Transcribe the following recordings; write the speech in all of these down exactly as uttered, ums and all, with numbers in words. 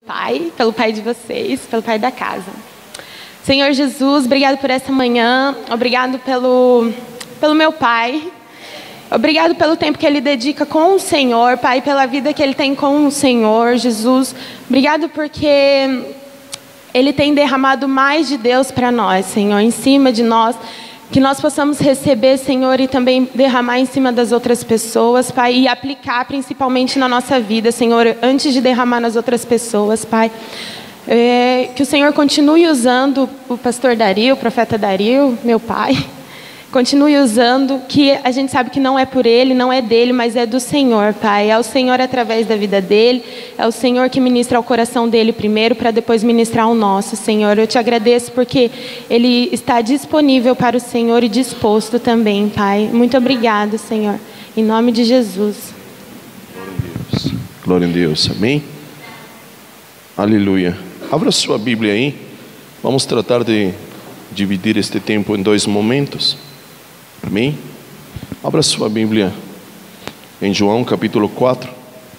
Pai, pelo Pai de vocês, pelo Pai da casa. Senhor Jesus, obrigado por essa manhã, obrigado pelo, pelo meu Pai, obrigado pelo tempo que Ele dedica com o Senhor, Pai, pela vida que Ele tem com o Senhor, Jesus. Obrigado porque Ele tem derramado mais de Deus para nós, Senhor, em cima de nós, que nós possamos receber, Senhor, e também derramar em cima das outras pessoas, Pai, e aplicar principalmente na nossa vida, Senhor, antes de derramar nas outras pessoas, Pai. É, que o Senhor continue usando o pastor Dario, o profeta Dario, meu pai, continue usando, que a gente sabe que não é por ele, não é dele, mas é do Senhor, Pai. É o Senhor através da vida dele, é o Senhor que ministra o coração dele primeiro, para depois ministrar o nosso, Senhor. Eu te agradeço porque ele está disponível para o Senhor e disposto também, Pai. Muito obrigado, Senhor. Em nome de Jesus. Glória a Deus. Glória a Deus. Amém? Aleluia. Abra sua Bíblia aí. Vamos tratar de dividir este tempo em dois momentos. Amém? Abra sua Bíblia em João capítulo quatro.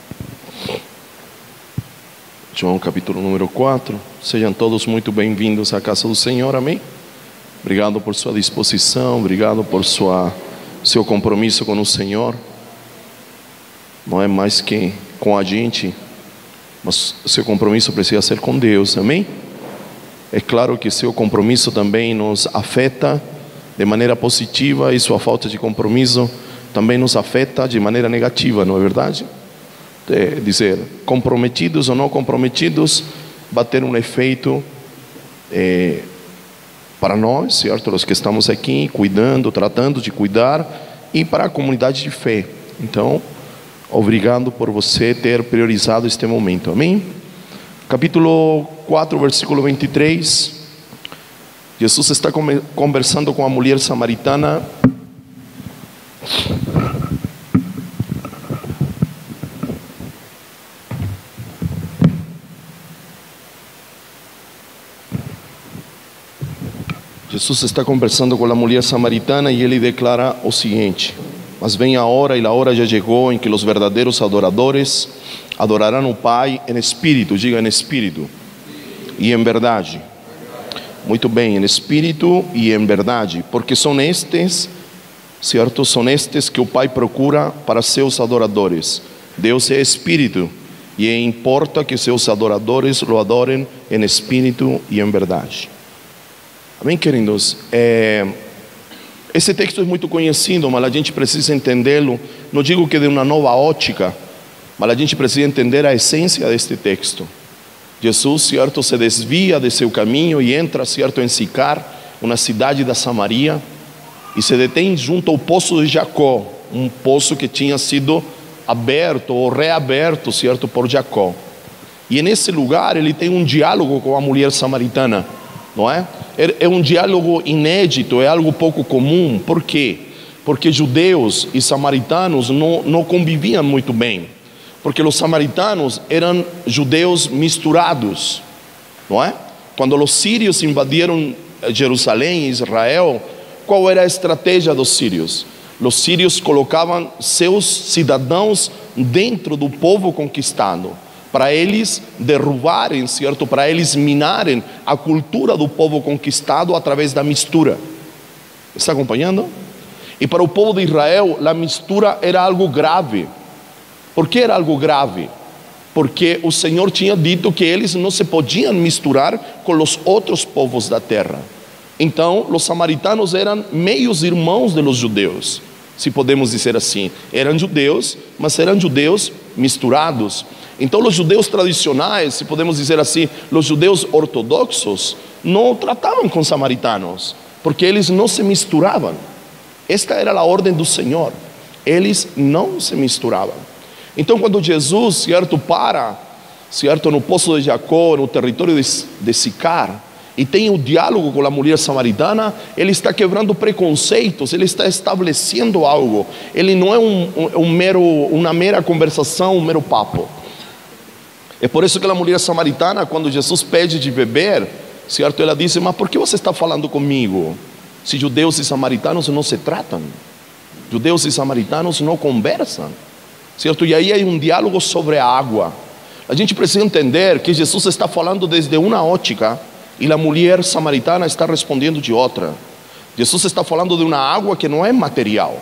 João capítulo número quatro. Sejam todos muito bem-vindos à casa do Senhor. Amém? Obrigado por sua disposição. Obrigado por sua, seu compromisso com o Senhor. Não é mais que com a gente, mas seu compromisso precisa ser com Deus. Amém? É claro que seu compromisso também nos afeta de maneira positiva e sua falta de compromisso também nos afeta de maneira negativa, não é verdade? É dizer, comprometidos ou não comprometidos, vai ter um efeito é, para nós, certo? Os que estamos aqui cuidando, tratando de cuidar, e para a comunidade de fé. Então, obrigado por você ter priorizado este momento, amém? Capítulo quatro, versículo vinte e três. Jesus está conversando com a mulher samaritana. Jesus está conversando com a mulher samaritana e ele declara o seguinte: mas vem a hora, e a hora já chegou, em que os verdadeiros adoradores adorarão o Pai em espírito, diga em espírito e em verdade. Muito bem, em espírito e em verdade, porque são estes, certo? São estes que o Pai procura para seus adoradores. Deus é espírito, e importa que seus adoradores o adorem em espírito e em verdade. Amém, queridos? É... Esse texto é muito conhecido, mas a gente precisa entendê-lo. Não digo que de uma nova ótica, mas a gente precisa entender a essência deste texto. Jesus, certo, se desvia de seu caminho e entra, certo, em Sicar, uma cidade da Samaria, e se detém junto ao poço de Jacó, um poço que tinha sido aberto ou reaberto, certo, por Jacó. E nesse lugar ele tem um diálogo com a mulher samaritana, não é? É um diálogo inédito, é algo pouco comum. Por quê? Porque judeus e samaritanos não, não conviviam muito bem. Porque os samaritanos eram judeus misturados, não é? Quando os sírios invadiram Jerusalém, Israel, qual era a estratégia dos sírios? Os sírios colocavam seus cidadãos dentro do povo conquistado, para eles derrubarem, certo? Para eles minarem a cultura do povo conquistado através da mistura. Está acompanhando? E para o povo de Israel, a mistura era algo grave. Por que era algo grave? Porque o Senhor tinha dito que eles não se podiam misturar com os outros povos da terra. Então, os samaritanos eram meios irmãos dos judeus, se podemos dizer assim. Eram judeus, mas eram judeus misturados. Então os judeus tradicionais, se podemos dizer assim, os judeus ortodoxos, não tratavam com samaritanos, porque eles não se misturavam. Esta era a ordem do Senhor, eles não se misturavam. Então quando Jesus, certo, para, certo, no poço de Jacó, no território de, de Sicar, e tem o diálogo com a mulher samaritana, ele está quebrando preconceitos, ele está estabelecendo algo. Ele não é um, um, um mero, uma mera conversação, um mero papo. É por isso que a mulher samaritana, quando Jesus pede de beber, certo, ela diz: mas por que você está falando comigo? Se judeus e samaritanos não se tratam, judeus e samaritanos não conversam, certo? E aí há um diálogo sobre a água. A gente precisa entender que Jesus está falando desde uma ótica e a mulher samaritana está respondendo de outra. Jesus está falando de uma água que não é material.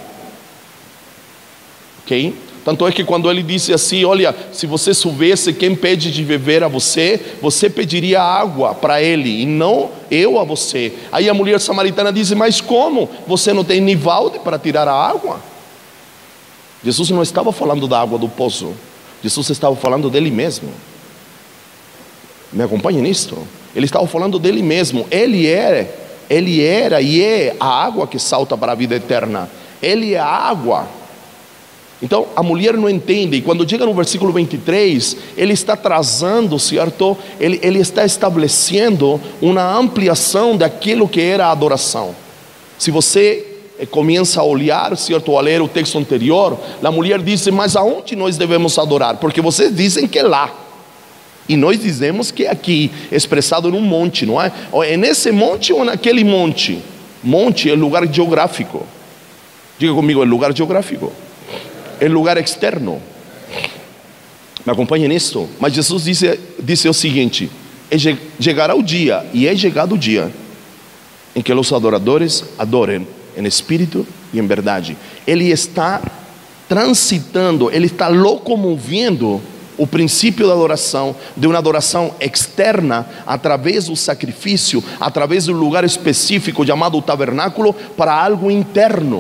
Ok? Tanto é que quando ele disse assim, olha, se você soubesse quem pede de beber a você, você pediria água para ele e não eu a você. Aí a mulher samaritana diz, mas como? Você não tem nem balde para tirar a água? Jesus não estava falando da água do poço. Jesus estava falando dele mesmo. Me acompanhe nisto? Ele estava falando dele mesmo. Ele era, ele era e é a água que salta para a vida eterna. Ele é a água. Então a mulher não entende, e quando chega no versículo vinte e três, ele está trazendo, certo? Ele, ele está estabelecendo uma ampliação daquilo que era a adoração. Se você começa a olhar, certo, a ler o texto anterior, a mulher diz, mas aonde nós devemos adorar? Porque vocês dizem que é lá, e nós dizemos que é aqui, expressado num monte, não é? Ou é nesse monte ou naquele monte? Monte é lugar geográfico. Diga comigo, é lugar geográfico. É lugar externo. Me acompanhe nisto. Mas Jesus disse, disse o seguinte, é, chegará o dia, e é chegado o dia, em que os adoradores adorem em espírito e em verdade. Ele está transitando, ele está locomovendo o princípio da adoração, de uma adoração externa, através do sacrifício, através do lugar específico chamado tabernáculo, para algo interno.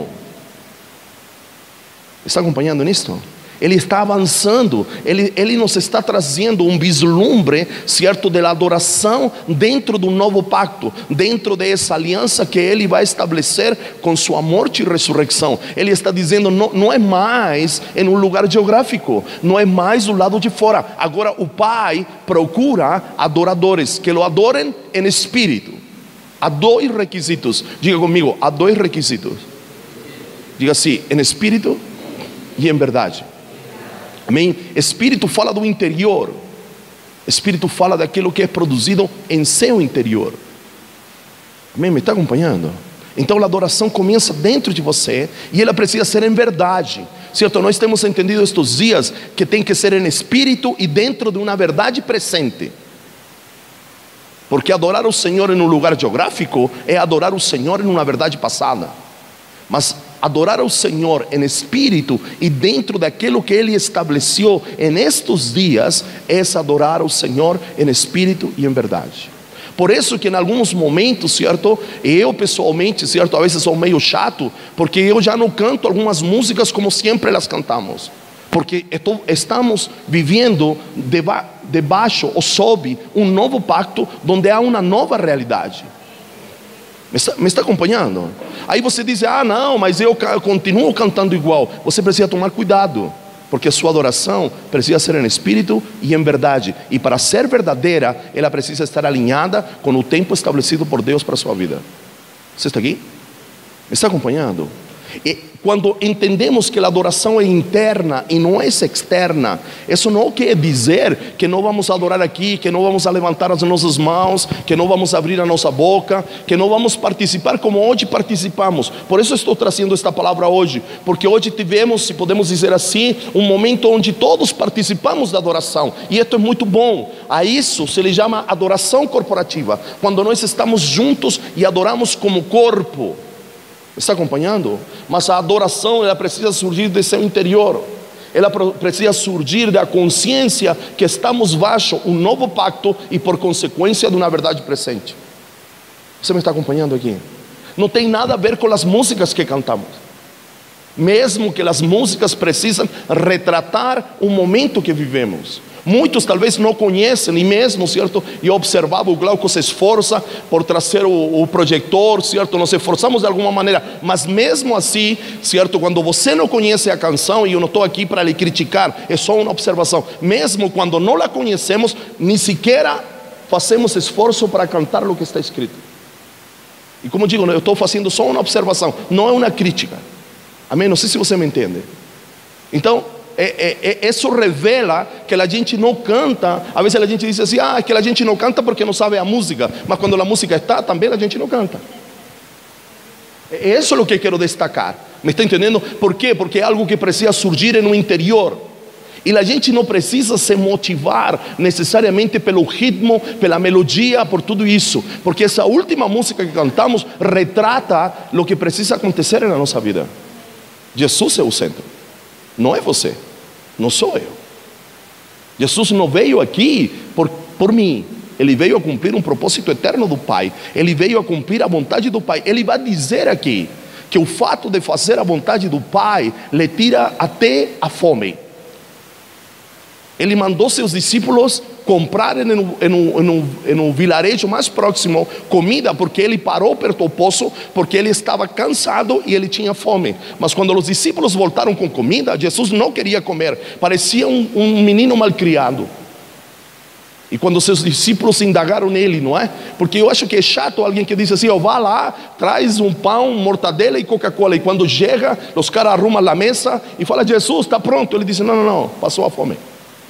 Está acompanhando nisto? Ele está avançando, ele, ele nos está trazendo um vislumbre, certo, da adoração dentro do novo pacto, dentro dessa aliança que ele vai estabelecer com sua morte e ressurreição. Ele está dizendo, não, não é mais em um lugar geográfico, não é mais do lado de fora. Agora o Pai procura adoradores que o adorem em espírito. Há dois requisitos, diga comigo, há dois requisitos. Diga assim, em espírito e em verdade. Amém? Espírito fala do interior. Espírito fala daquilo que é produzido em seu interior. Amém? Me está acompanhando? Então a adoração começa dentro de você, e ela precisa ser em verdade, certo? Nós temos entendido estes dias que tem que ser em espírito e dentro de uma verdade presente. Porque adorar o Senhor em um lugar geográfico é adorar o Senhor em uma verdade passada. Mas adorar ao Senhor em espírito e dentro daquilo que Ele estabeleceu em estes dias, é adorar ao Senhor em espírito e em verdade. Por isso que em alguns momentos, certo, eu pessoalmente, certo, às vezes sou meio chato, porque eu já não canto algumas músicas como sempre elas cantamos, porque estou, estamos vivendo deba, debaixo ou sob um novo pacto, onde há uma nova realidade. Me está, me está acompanhando? Aí você diz, ah não, mas eu continuo cantando igual. Você precisa tomar cuidado, porque a sua adoração precisa ser em espírito e em verdade. E para ser verdadeira, ela precisa estar alinhada com o tempo estabelecido por Deus para a sua vida. Você está aqui? Me está acompanhando? E quando entendemos que a adoração é interna e não é externa, isso não quer dizer que não vamos adorar aqui, que não vamos levantar as nossas mãos, que não vamos abrir a nossa boca, que não vamos participar como hoje participamos. Por isso estou trazendo esta palavra hoje, porque hoje tivemos, se podemos dizer assim, um momento onde todos participamos da adoração, e isso é muito bom. A isso se lhe chama adoração corporativa, quando nós estamos juntos e adoramos como corpo. Está acompanhando? Mas a adoração, ela precisa surgir de seu interior. Ela precisa surgir da consciência que estamos baixo um novo pacto e por consequência de uma verdade presente. Você me está acompanhando aqui? Não tem nada a ver com as músicas que cantamos. Mesmo que as músicas precisam retratar o momento que vivemos. Muitos talvez não conhecem, e mesmo, certo, eu observava o Glauco se esforça por trazer o, o projetor, certo, nos esforçamos de alguma maneira, mas mesmo assim, certo, quando você não conhece a canção, e eu não estou aqui para lhe criticar, é só uma observação, mesmo quando não a conhecemos, nem sequer fazemos esforço para cantar o que está escrito. E como digo, eu estou fazendo só uma observação, não é uma crítica. Amém? Não sei se você me entende. Então, É, é, isso revela que a gente não canta. Às vezes a gente diz assim, ah, que a gente não canta porque não sabe a música, mas quando a música está, também a gente não canta. Isso é o que quero destacar. Me está entendendo? Por quê? Porque é algo que precisa surgir no interior. E a gente não precisa se motivar necessariamente pelo ritmo, pela melodia, por tudo isso, porque essa última música que cantamos retrata o que precisa acontecer na nossa vida. Jesus é o centro, não é você, não sou eu. Jesus não veio aqui por, por mim, Ele veio a cumprir um propósito eterno do Pai, Ele veio a cumprir a vontade do Pai. Ele vai dizer aqui que o fato de fazer a vontade do Pai lhe tira até a fome. Ele mandou seus discípulos comprarem em um, em um, em um, em um vilarejo mais próximo comida, porque ele parou perto do poço, porque ele estava cansado e ele tinha fome. Mas quando os discípulos voltaram com comida, Jesus não queria comer, parecia um, um menino malcriado. E quando seus discípulos indagaram nele, não é? Porque eu acho que é chato alguém que diz assim: ó, vá lá, traz um pão, mortadela e Coca-Cola, e quando chega, os caras arrumam a mesa e falam: Jesus, está pronto. Ele diz: não, não, não, passou a fome.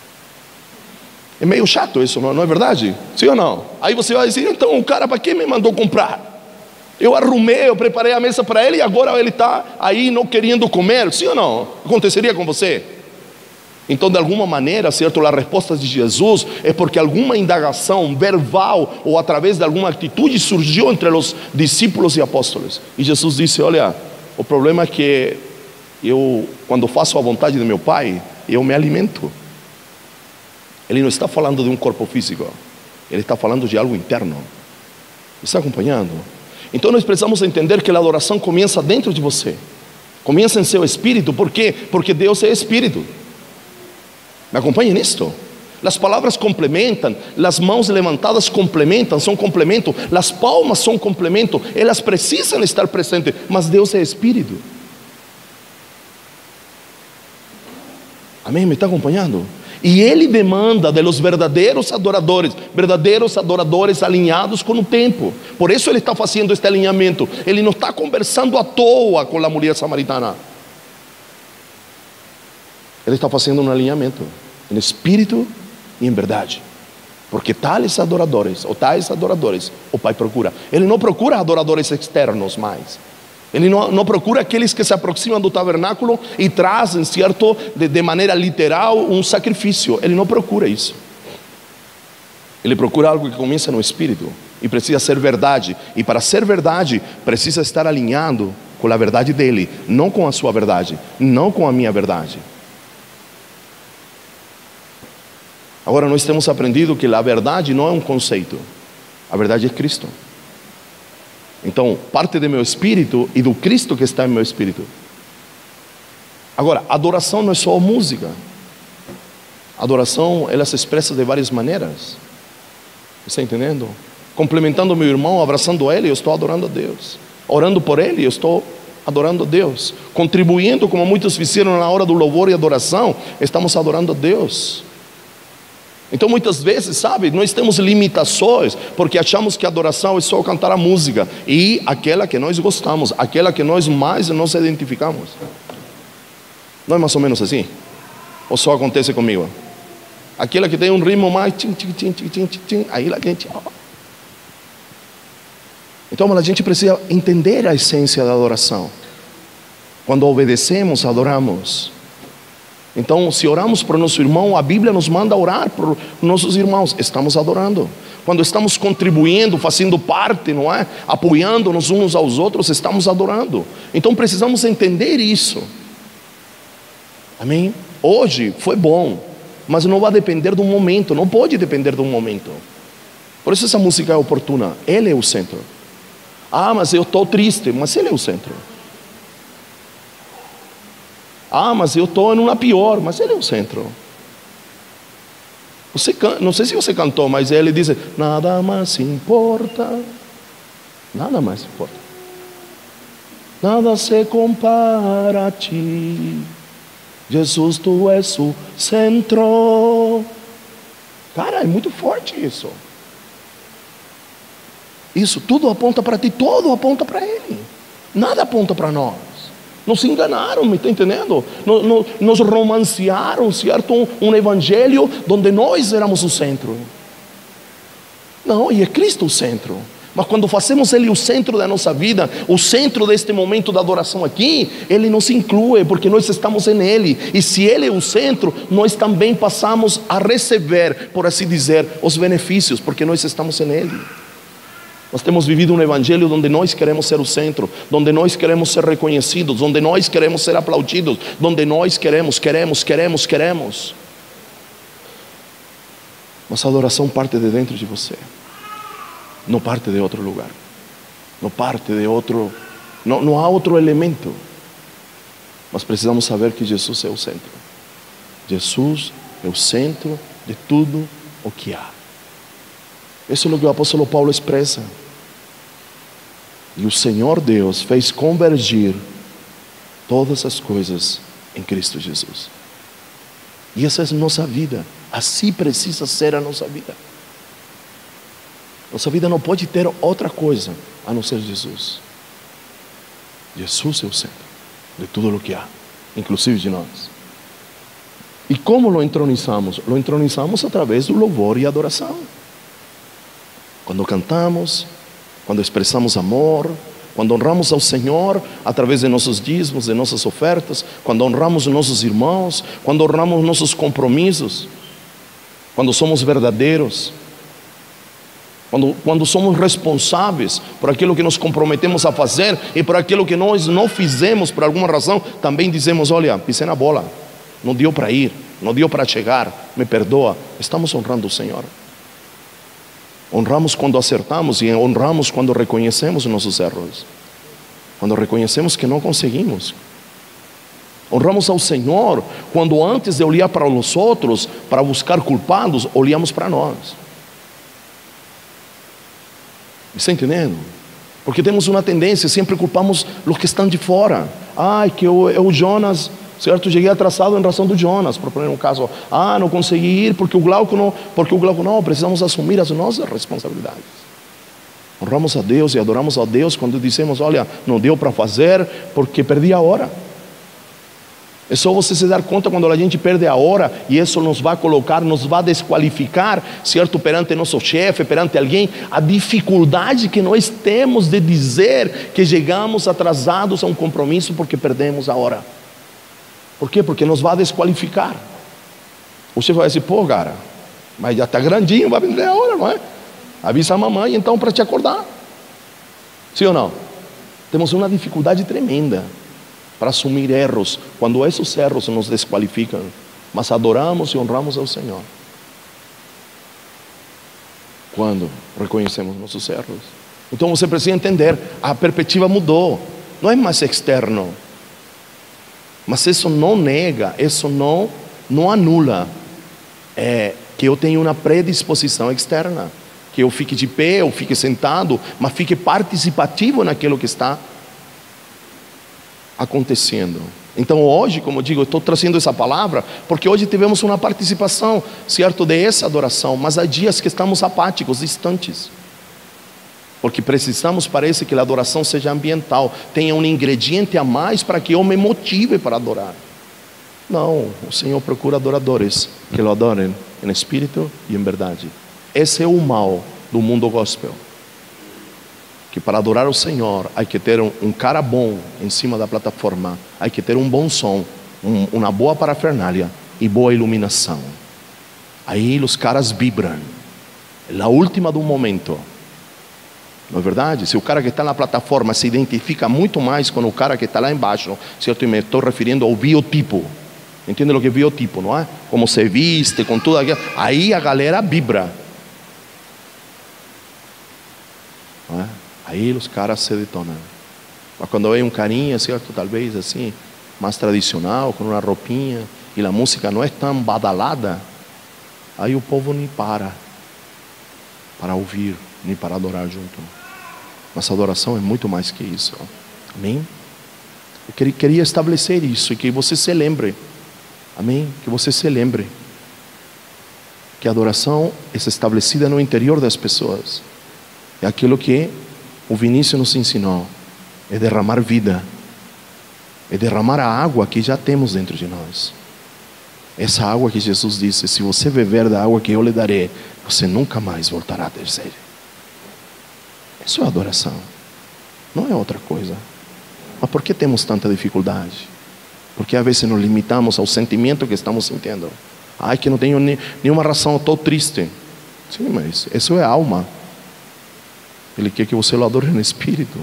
É meio chato isso, não é verdade? Sim ou não? Aí você vai dizer: então o cara para que me mandou comprar? Eu arrumei, eu preparei a mesa para ele e agora ele está aí não querendo comer. Sim ou não? Aconteceria com você? Então, de alguma maneira, certo, a resposta de Jesus é porque alguma indagação verbal ou através de alguma atitude surgiu entre os discípulos e apóstolos. E Jesus disse: olha, o problema é que eu, quando faço a vontade do meu Pai, eu me alimento. Ele não está falando de um corpo físico, ele está falando de algo interno. Está acompanhando? Então nós precisamos entender que a adoração começa dentro de você, começa em seu espírito. Por quê? Porque Deus é espírito. Me acompanhe nisto. As palavras complementam, as mãos levantadas complementam, são complemento, as palmas são complemento, elas precisam estar presentes, mas Deus é espírito. Amém? Me está acompanhando? E Ele demanda de los verdadeiros adoradores, verdadeiros adoradores alinhados com o tempo. Por isso Ele está fazendo este alinhamento. Ele não está conversando à toa com a mulher samaritana. Ele está fazendo um alinhamento em espírito e em verdade. Porque tais adoradores, ou tais adoradores, o Pai procura. Ele não procura adoradores externos mais. Ele não, não procura aqueles que se aproximam do tabernáculo e trazem, certo, de, de maneira literal, um sacrifício. Ele não procura isso. Ele procura algo que começa no espírito e precisa ser verdade. E para ser verdade, precisa estar alinhado com a verdade dele, não com a sua verdade, não com a minha verdade. Agora nós temos aprendido que a verdade não é um conceito, a verdade é Cristo. Então, parte do meu espírito e do Cristo que está em meu espírito. Agora, adoração não é só música. Adoração, ela se expressa de várias maneiras. Está entendendo? Complementando meu irmão, abraçando ele, eu estou adorando a Deus. Orando por ele, eu estou adorando a Deus. Contribuindo, como muitos fizeram na hora do louvor e adoração, estamos adorando a Deus. Então muitas vezes, sabe, nós temos limitações, porque achamos que a adoração é só cantar a música, e aquela que nós gostamos, aquela que nós mais nos identificamos. Não é mais ou menos assim? Ou só acontece comigo? Aquela que tem um ritmo mais tchim, tchim, tchim, tchim, tchim, tchim, aí a gente... Então a gente precisa entender a essência da adoração. Quando obedecemos, adoramos. Então, se oramos por nosso irmão, a Bíblia nos manda orar por nossos irmãos. Estamos adorando. Quando estamos contribuindo, fazendo parte, não é? Apoiando-nos uns aos outros, estamos adorando. Então, precisamos entender isso. Amém? Hoje foi bom, mas não vai depender do momento. Não pode depender do momento. Por isso essa música é oportuna. Ele é o centro. Ah, mas eu estou triste. Mas Ele é o centro. Ah, mas eu estou em uma pior, mas Ele é o centro. Você can... Não sei se você cantou, mas ele diz: nada mais importa, nada mais importa, nada se compara a ti, Jesus, tu és o centro. Cara, é muito forte isso. Isso, tudo aponta para ti, tudo aponta para Ele, nada aponta para nós. Nos enganaram, me está entendendo? Nos, nos, nos romancearam, certo? Um, um evangelho onde nós éramos o centro. Não, e é Cristo o centro. Mas quando fazemos Ele o centro da nossa vida, o centro deste momento da adoração aqui, Ele nos inclui, porque nós estamos em Ele. E se Ele é o centro, nós também passamos a receber, por assim dizer, os benefícios, porque nós estamos em Ele. Nós temos vivido um evangelho onde nós queremos ser o centro, onde nós queremos ser reconhecidos, onde nós queremos ser aplaudidos, onde nós queremos, queremos, queremos, queremos. Mas a adoração parte de dentro de você. Não parte de outro lugar, não parte de outro, não, não há outro elemento. Mas precisamos saber que Jesus é o centro. Jesus é o centro de tudo o que há. Isso é o que o apóstolo Paulo expressa. E o Senhor Deus fez convergir todas as coisas em Cristo Jesus. E essa é a nossa vida. Assim precisa ser a nossa vida. Nossa vida não pode ter outra coisa a não ser Jesus. Jesus é o centro de tudo o que há, inclusive de nós. E como lo entronizamos? Lo entronizamos através do louvor e adoração. Quando cantamos, quando expressamos amor, quando honramos ao Senhor através de nossos dízimos, de nossas ofertas, quando honramos nossos irmãos, quando honramos nossos compromissos, quando somos verdadeiros, Quando, quando somos responsáveis por aquilo que nos comprometemos a fazer e por aquilo que nós não fizemos por alguma razão, também dizemos: olha, pisei na bola, não deu para ir, não deu para chegar, me perdoa. Estamos honrando o Senhor. Honramos quando acertamos e honramos quando reconhecemos nossos erros, quando reconhecemos que não conseguimos. Honramos ao Senhor quando, antes de olhar para os outros, para buscar culpados, olhamos para nós. Está entendendo? Porque temos uma tendência, sempre culpamos os que estão de fora. Ai, que eu, eu Jonas, certo? Cheguei atrasado em razão do Jonas, por exemplo, um caso. Ah, não consegui ir porque o Glauco não, porque o Glauco não. Precisamos assumir as nossas responsabilidades. Honramos a Deus e adoramos a Deus quando dizemos: olha, não deu para fazer porque perdi a hora. É só você se dar conta quando a gente perde a hora, e isso nos vai colocar, nos vai desqualificar, certo? Perante nosso chefe, perante alguém, a dificuldade que nós temos de dizer que chegamos atrasados a um compromisso porque perdemos a hora. Por quê? Porque nos vai desqualificar. O chefe vai dizer: pô, cara, mas já está grandinho, vai perder a hora, não é? Avisa a mamãe então para te acordar. Sim ou não? Temos uma dificuldade tremenda para assumir erros, quando esses erros nos desqualificam, mas adoramos e honramos ao Senhor quando reconhecemos nossos erros. Então você precisa entender, a perspectiva mudou, não é mais externo, mas isso não nega, isso não, não anula é, que eu tenho uma predisposição externa, que eu fique de pé, eu fique sentado, mas fique participativo naquilo que está acontecendo. Então hoje, como eu digo, eu estou trazendo essa palavra porque hoje tivemos uma participação, certo, dessa adoração, mas há dias que estamos apáticos, distantes, porque precisamos, parece que a adoração seja ambiental, tenha um ingrediente a mais para que eu me motive para adorar. Não, o Senhor procura adoradores que o adorem em espírito e em verdade. Esse é o mal do mundo gospel, que para adorar o Senhor há que ter um, um cara bom em cima da plataforma, há que ter um bom som, um, uma boa parafernália e boa iluminação. Aí os caras vibram, é a última do momento. Não é verdade? Se o cara que está na plataforma se identifica muito mais com o cara que está lá embaixo, certo? E me estou referindo ao biotipo. Entende o que é biotipo, não é? Como se viste, com tudo aquilo. Aí a galera vibra. Não é? Aí os caras se detonam. Mas quando vem um carinha, certo? Talvez assim, mais tradicional, com uma roupinha, e a música não é tão badalada, aí o povo nem para para ouvir, nem para adorar junto. Mas a adoração é muito mais que isso. Amém? Eu queria estabelecer isso e que você se lembre. Amém? Que você se lembre que a adoração é estabelecida no interior das pessoas. É aquilo que o Vinícius nos ensinou. É derramar vida. É derramar a água que já temos dentro de nós. Essa água que Jesus disse: se você beber da água que eu lhe darei, você nunca mais voltará a ter sede. Isso é adoração, não é outra coisa. Mas por que temos tanta dificuldade? Porque às vezes nos limitamos ao sentimento que estamos sentindo. Ai, que não tenho nem, nenhuma razão, estou triste. Sim, mas isso é alma. Ele quer que você o adore no espírito.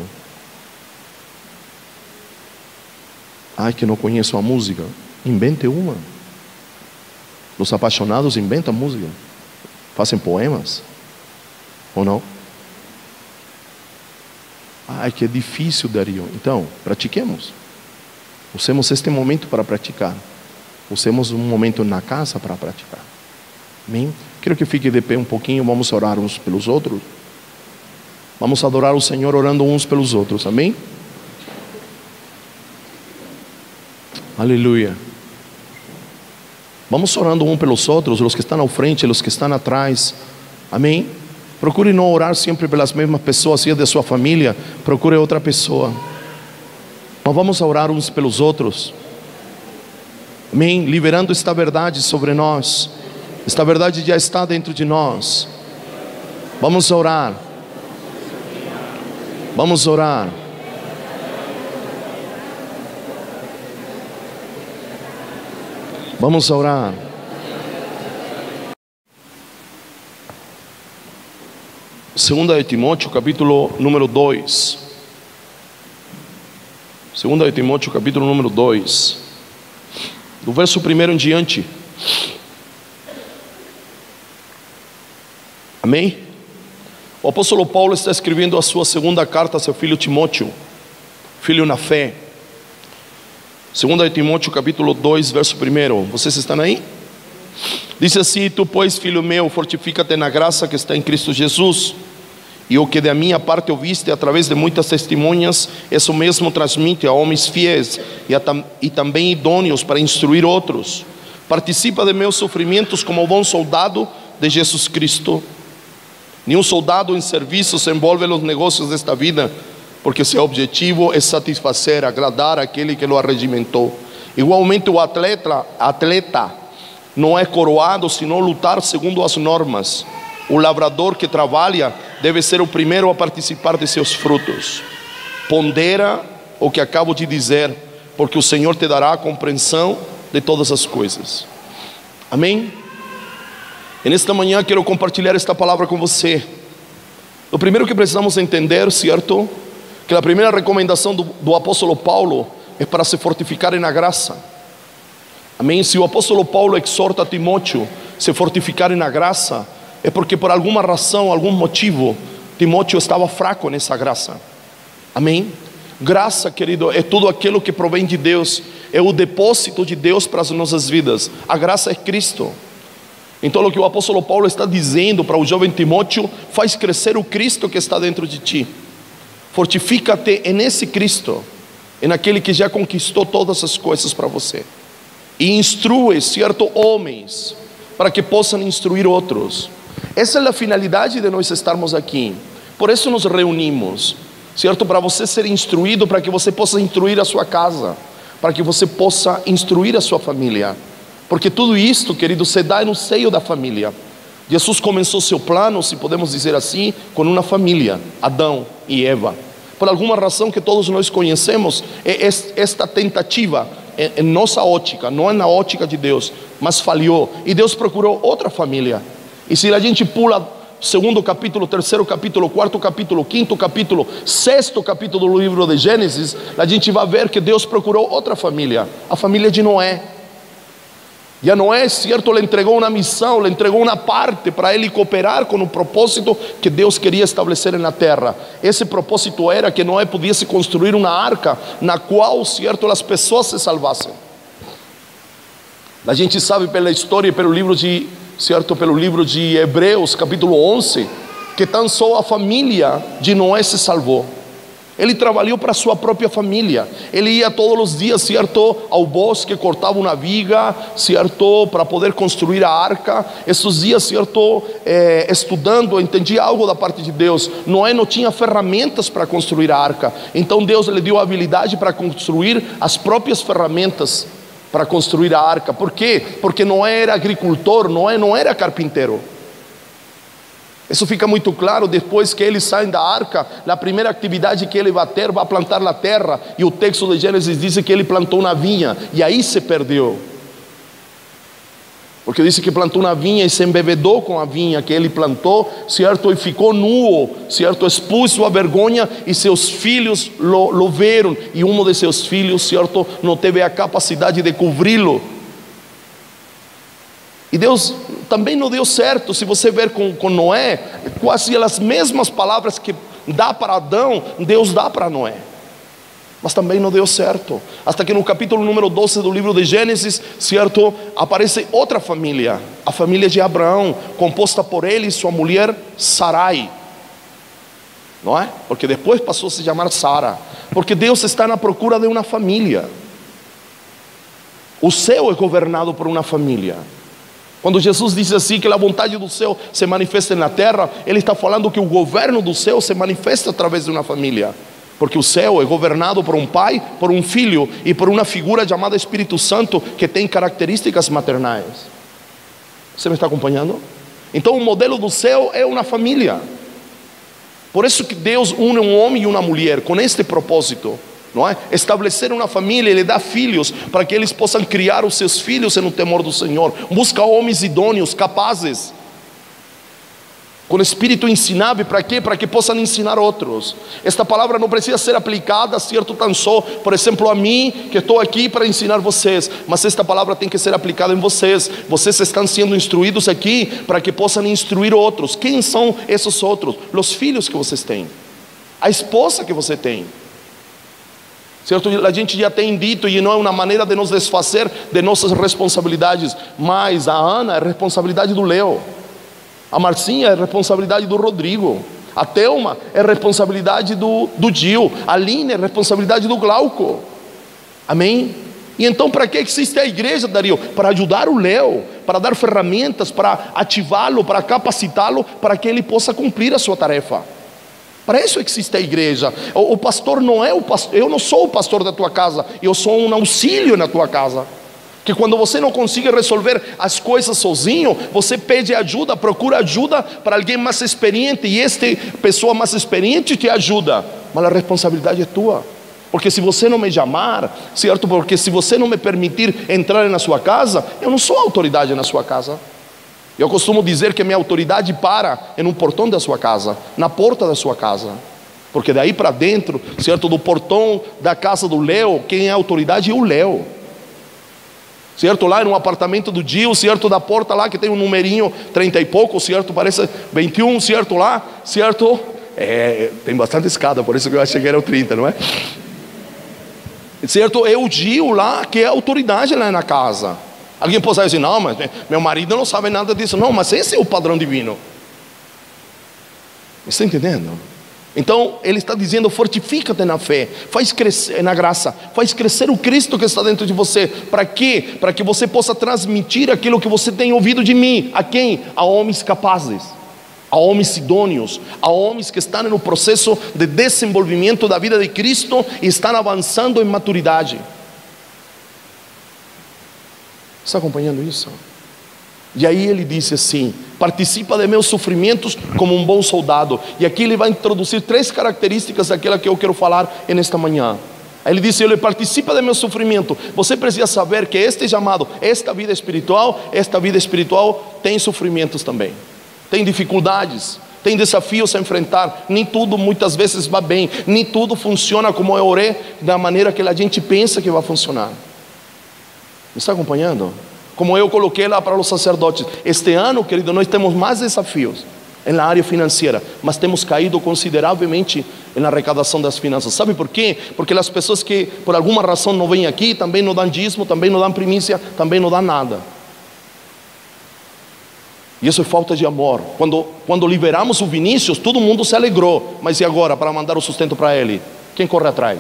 Ai, que não conheço a música. Invente uma. Os apaixonados inventam música, fazem poemas, ou não? Ai, que é difícil, Dario. Então, pratiquemos. Usemos este momento para praticar. Usemos um momento na casa para praticar. Amém? Quero que fique de pé um pouquinho. Vamos orar uns pelos outros. Vamos adorar o Senhor orando uns pelos outros. Amém? Aleluia. Vamos orando um pelos outros, os que estão à frente, os que estão atrás. Amém? Procure não orar sempre pelas mesmas pessoas. Se é de sua família, procure outra pessoa. Mas vamos orar uns pelos outros. Amém? Liberando esta verdade sobre nós. Esta verdade já está dentro de nós. Vamos orar. Vamos orar. Vamos orar. Segunda de Timóteo, capítulo número dois. Segunda de Timóteo, capítulo número dois. Do verso primeiro em diante. Amém? O apóstolo Paulo está escrevendo a sua segunda carta a seu filho Timóteo, filho na fé. Segunda de Timóteo, capítulo dois, verso primeiro. Vocês estão aí? Diz assim: tu, pois, filho meu, fortifica-te na graça que está em Cristo Jesus. E o que da minha parte ouviste através de muitas testemunhas, isso mesmo transmite a homens fiéis e, a tam, e também idôneos para instruir outros. Participa de meus sofrimentos como bom soldado de Jesus Cristo. Nenhum soldado em serviço se envolve nos negócios desta vida, porque seu objetivo é satisfazer, agradar aquele que o arregimentou. Igualmente o atleta, atleta não é coroado, senão lutar segundo as normas. O lavrador que trabalha deve ser o primeiro a participar de seus frutos. Pondera o que acabo de dizer, porque o Senhor te dará a compreensão de todas as coisas. Amém? E nesta manhã quero compartilhar esta palavra com você. O primeiro que precisamos entender, certo? Que a primeira recomendação do, do apóstolo Paulo é para se fortificar na graça. Amém? Se o apóstolo Paulo exorta a Timóteo a se fortificar na graça, é porque por alguma razão, algum motivo, Timóteo estava fraco nessa graça. Amém? Graça, querido, é tudo aquilo que provém de Deus, é o depósito de Deus para as nossas vidas. A graça é Cristo. Então o que o apóstolo Paulo está dizendo para o jovem Timóteo: faz crescer o Cristo que está dentro de ti. Fortifica-te nesse Cristo, naquele que já conquistou todas as coisas para você. E instrui, certo, homens, para que possam instruir outros. Essa é a finalidade de nós estarmos aqui. Por isso nos reunimos, certo? Para você ser instruído, para que você possa instruir a sua casa, para que você possa instruir a sua família. Porque tudo isto, querido, se dá no seio da família. Jesus começou seu plano, se podemos dizer assim, com uma família, Adão e Eva. Por alguma razão que todos nós conhecemos, é esta tentativa, em nossa ótica, não é na ótica de Deus, mas falhou. E Deus procurou outra família. E se a gente pula segundo capítulo, terceiro capítulo, quarto capítulo, quinto capítulo, sexto capítulo do livro de Gênesis, a gente vai ver que Deus procurou outra família, a família de Noé. E a Noé, certo, lhe entregou uma missão, lhe entregou uma parte para ele cooperar com o propósito que Deus queria estabelecer na terra. Esse propósito era que Noé pudesse construir uma arca na qual, certo, as pessoas se salvassem. A gente sabe pela história e pelo livro de, certo, pelo livro de Hebreus, capítulo onze, que tão só a família de Noé se salvou. Ele trabalhou para a sua própria família. Ele ia todos os dias, certo, ao bosque, cortava uma viga, certo, para poder construir a arca. Esses dias, certo, eh, estudando, entendia algo da parte de Deus. Noé não tinha ferramentas para construir a arca. Então Deus lhe deu a habilidade para construir as próprias ferramentas para construir a arca. Por quê? Porque Noé era agricultor, Noé não era carpinteiro. Isso fica muito claro depois que eles saem da arca. A primeira atividade que ele vai ter, vai plantar a terra. E o texto de Gênesis diz que ele plantou uma vinha. E aí se perdeu. Porque diz que plantou uma vinha e se embebedou com a vinha que ele plantou, certo? E ficou nu, certo? Expôs sua vergonha e seus filhos lo, lo viram. E um de seus filhos, certo? Não teve a capacidade de cobri-lo. E Deus também não deu certo. Se você ver com, com Noé, quase as mesmas palavras que dá para Adão, Deus dá para Noé. Mas também não deu certo. Até que no capítulo número doze do livro de Gênesis, certo, aparece outra família, a família de Abraão, composta por ele e sua mulher Sarai, não é? Porque depois passou a se chamar Sara. Porque Deus está na procura de uma família. O céu é governado por uma família. Quando Jesus diz assim que a vontade do céu se manifesta na terra, ele está falando que o governo do céu se manifesta através de uma família. Porque o céu é governado por um pai, por um filho e por uma figura chamada Espírito Santo, que tem características maternais. Você me está acompanhando? Então o modelo do céu é uma família. Por isso que Deus une um homem e uma mulher com este propósito, não é? Estabelecer uma família. Ele dá filhos para que eles possam criar os seus filhos no temor do Senhor. Busca homens idôneos, capazes, com espírito ensinável. Para quê? Para que possam ensinar outros. Esta palavra não precisa ser aplicada, certo, tão só, por exemplo, a mim, que estou aqui para ensinar vocês. Mas esta palavra tem que ser aplicada em vocês. Vocês estão sendo instruídos aqui para que possam instruir outros. Quem são esses outros? Os filhos que vocês têm, a esposa que você tem, certo? A gente já tem dito, e não é uma maneira de nos desfazer de nossas responsabilidades, mas a Ana é responsabilidade do Leo, a Marcinha é responsabilidade do Rodrigo, a Thelma é responsabilidade do, do Gil, a Aline é responsabilidade do Glauco. Amém? E então para que existe a igreja, Dario? Para ajudar o Leo, para dar ferramentas, para ativá-lo, para capacitá-lo, para que ele possa cumprir a sua tarefa. Para isso existe a igreja. O, o pastor não é o pastor. Eu não sou o pastor da tua casa, eu sou um auxílio na tua casa. Que quando você não consegue resolver as coisas sozinho, você pede ajuda, procura ajuda para alguém mais experiente, e esta pessoa mais experiente te ajuda. Mas a responsabilidade é tua. Porque se você não me chamar, certo? Porque se você não me permitir entrar na sua casa, eu não sou autoridade na sua casa. Eu costumo dizer que minha autoridade para em um portão da sua casa, na porta da sua casa. Porque daí para dentro, certo, do portão da casa do Leo, quem é a autoridade é o Leo. Certo, lá no apartamento do Gil, certo, da porta lá que tem um numerinho trinta e pouco, certo, parece vinte e um, certo, lá, certo, é, tem bastante escada, por isso que eu achei que era o trinta, não é? Certo, é o Gil lá que é a autoridade lá na casa. Alguém pode dizer assim, não, mas meu marido não sabe nada disso. Não, mas esse é o padrão divino. Está entendendo? Então ele está dizendo, fortifica-te na fé, faz crescer na graça, faz crescer o Cristo que está dentro de você. Para quê? Para que você possa transmitir aquilo que você tem ouvido de mim. A quem? A homens capazes, a homens idôneos, a homens que estão no processo de desenvolvimento da vida de Cristo e estão avançando em maturidade. Está acompanhando isso? E aí ele disse assim, participa de meus sofrimentos como um bom soldado. E aqui ele vai introduzir três características daquela que eu quero falar nesta manhã. Aí ele disse, ele participa de meu sofrimento. Você precisa saber que este chamado, esta vida espiritual, esta vida espiritual tem sofrimentos também, tem dificuldades, tem desafios a enfrentar. Nem tudo muitas vezes vai bem, nem tudo funciona como eu orei, da maneira que a gente pensa que vai funcionar. Me está acompanhando? Como eu coloquei lá para os sacerdotes, este ano, querido, nós temos mais desafios na área financeira, mas temos caído consideravelmente na arrecadação das finanças. Sabe por quê? Porque as pessoas que por alguma razão não vêm aqui, também não dão dízimo, também não dão primícia, também não dão nada. E isso é falta de amor. Quando, quando liberamos o Vinícius, todo mundo se alegrou. Mas e agora, para mandar o sustento para ele? Quem corre atrás?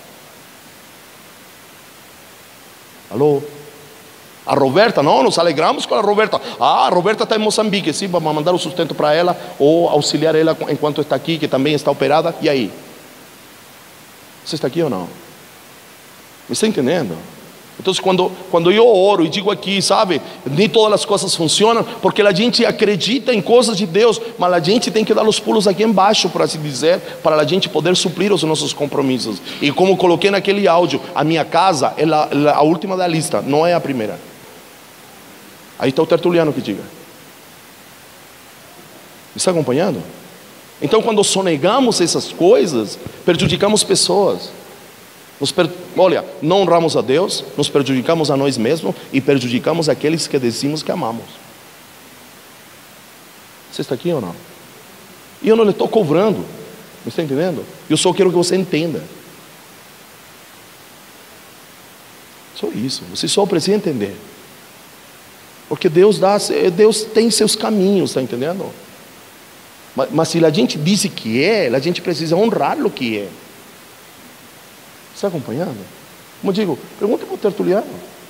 Alô? A Roberta, não, nos alegramos com a Roberta. Ah, a Roberta está em Moçambique, sim, vamos mandar o sustento para ela, ou auxiliar ela enquanto está aqui, que também está operada. E aí? Você está aqui ou não? Me está entendendo? Então, quando, quando eu oro e digo aqui, sabe, nem todas as coisas funcionam, porque a gente acredita em coisas de Deus, mas a gente tem que dar os pulos aqui embaixo, por assim dizer, para a gente poder suprir os nossos compromissos. E como coloquei naquele áudio, a minha casa é a, a última da lista, não é a primeira. Aí está o tertuliano que diga. Me está acompanhando? Então, quando sonegamos essas coisas, prejudicamos pessoas. Nos per... Olha, não honramos a Deus, nos prejudicamos a nós mesmos e prejudicamos aqueles que decimos que amamos. Você está aqui ou não? E eu não lhe estou cobrando, me está entendendo? Eu só quero que você entenda. Só isso, você só precisa entender. Porque Deus dá, Deus tem seus caminhos, está entendendo? Mas, mas se a gente diz que é, a gente precisa honrar o que é. Está acompanhando? Como digo, pergunta para o tertuliano.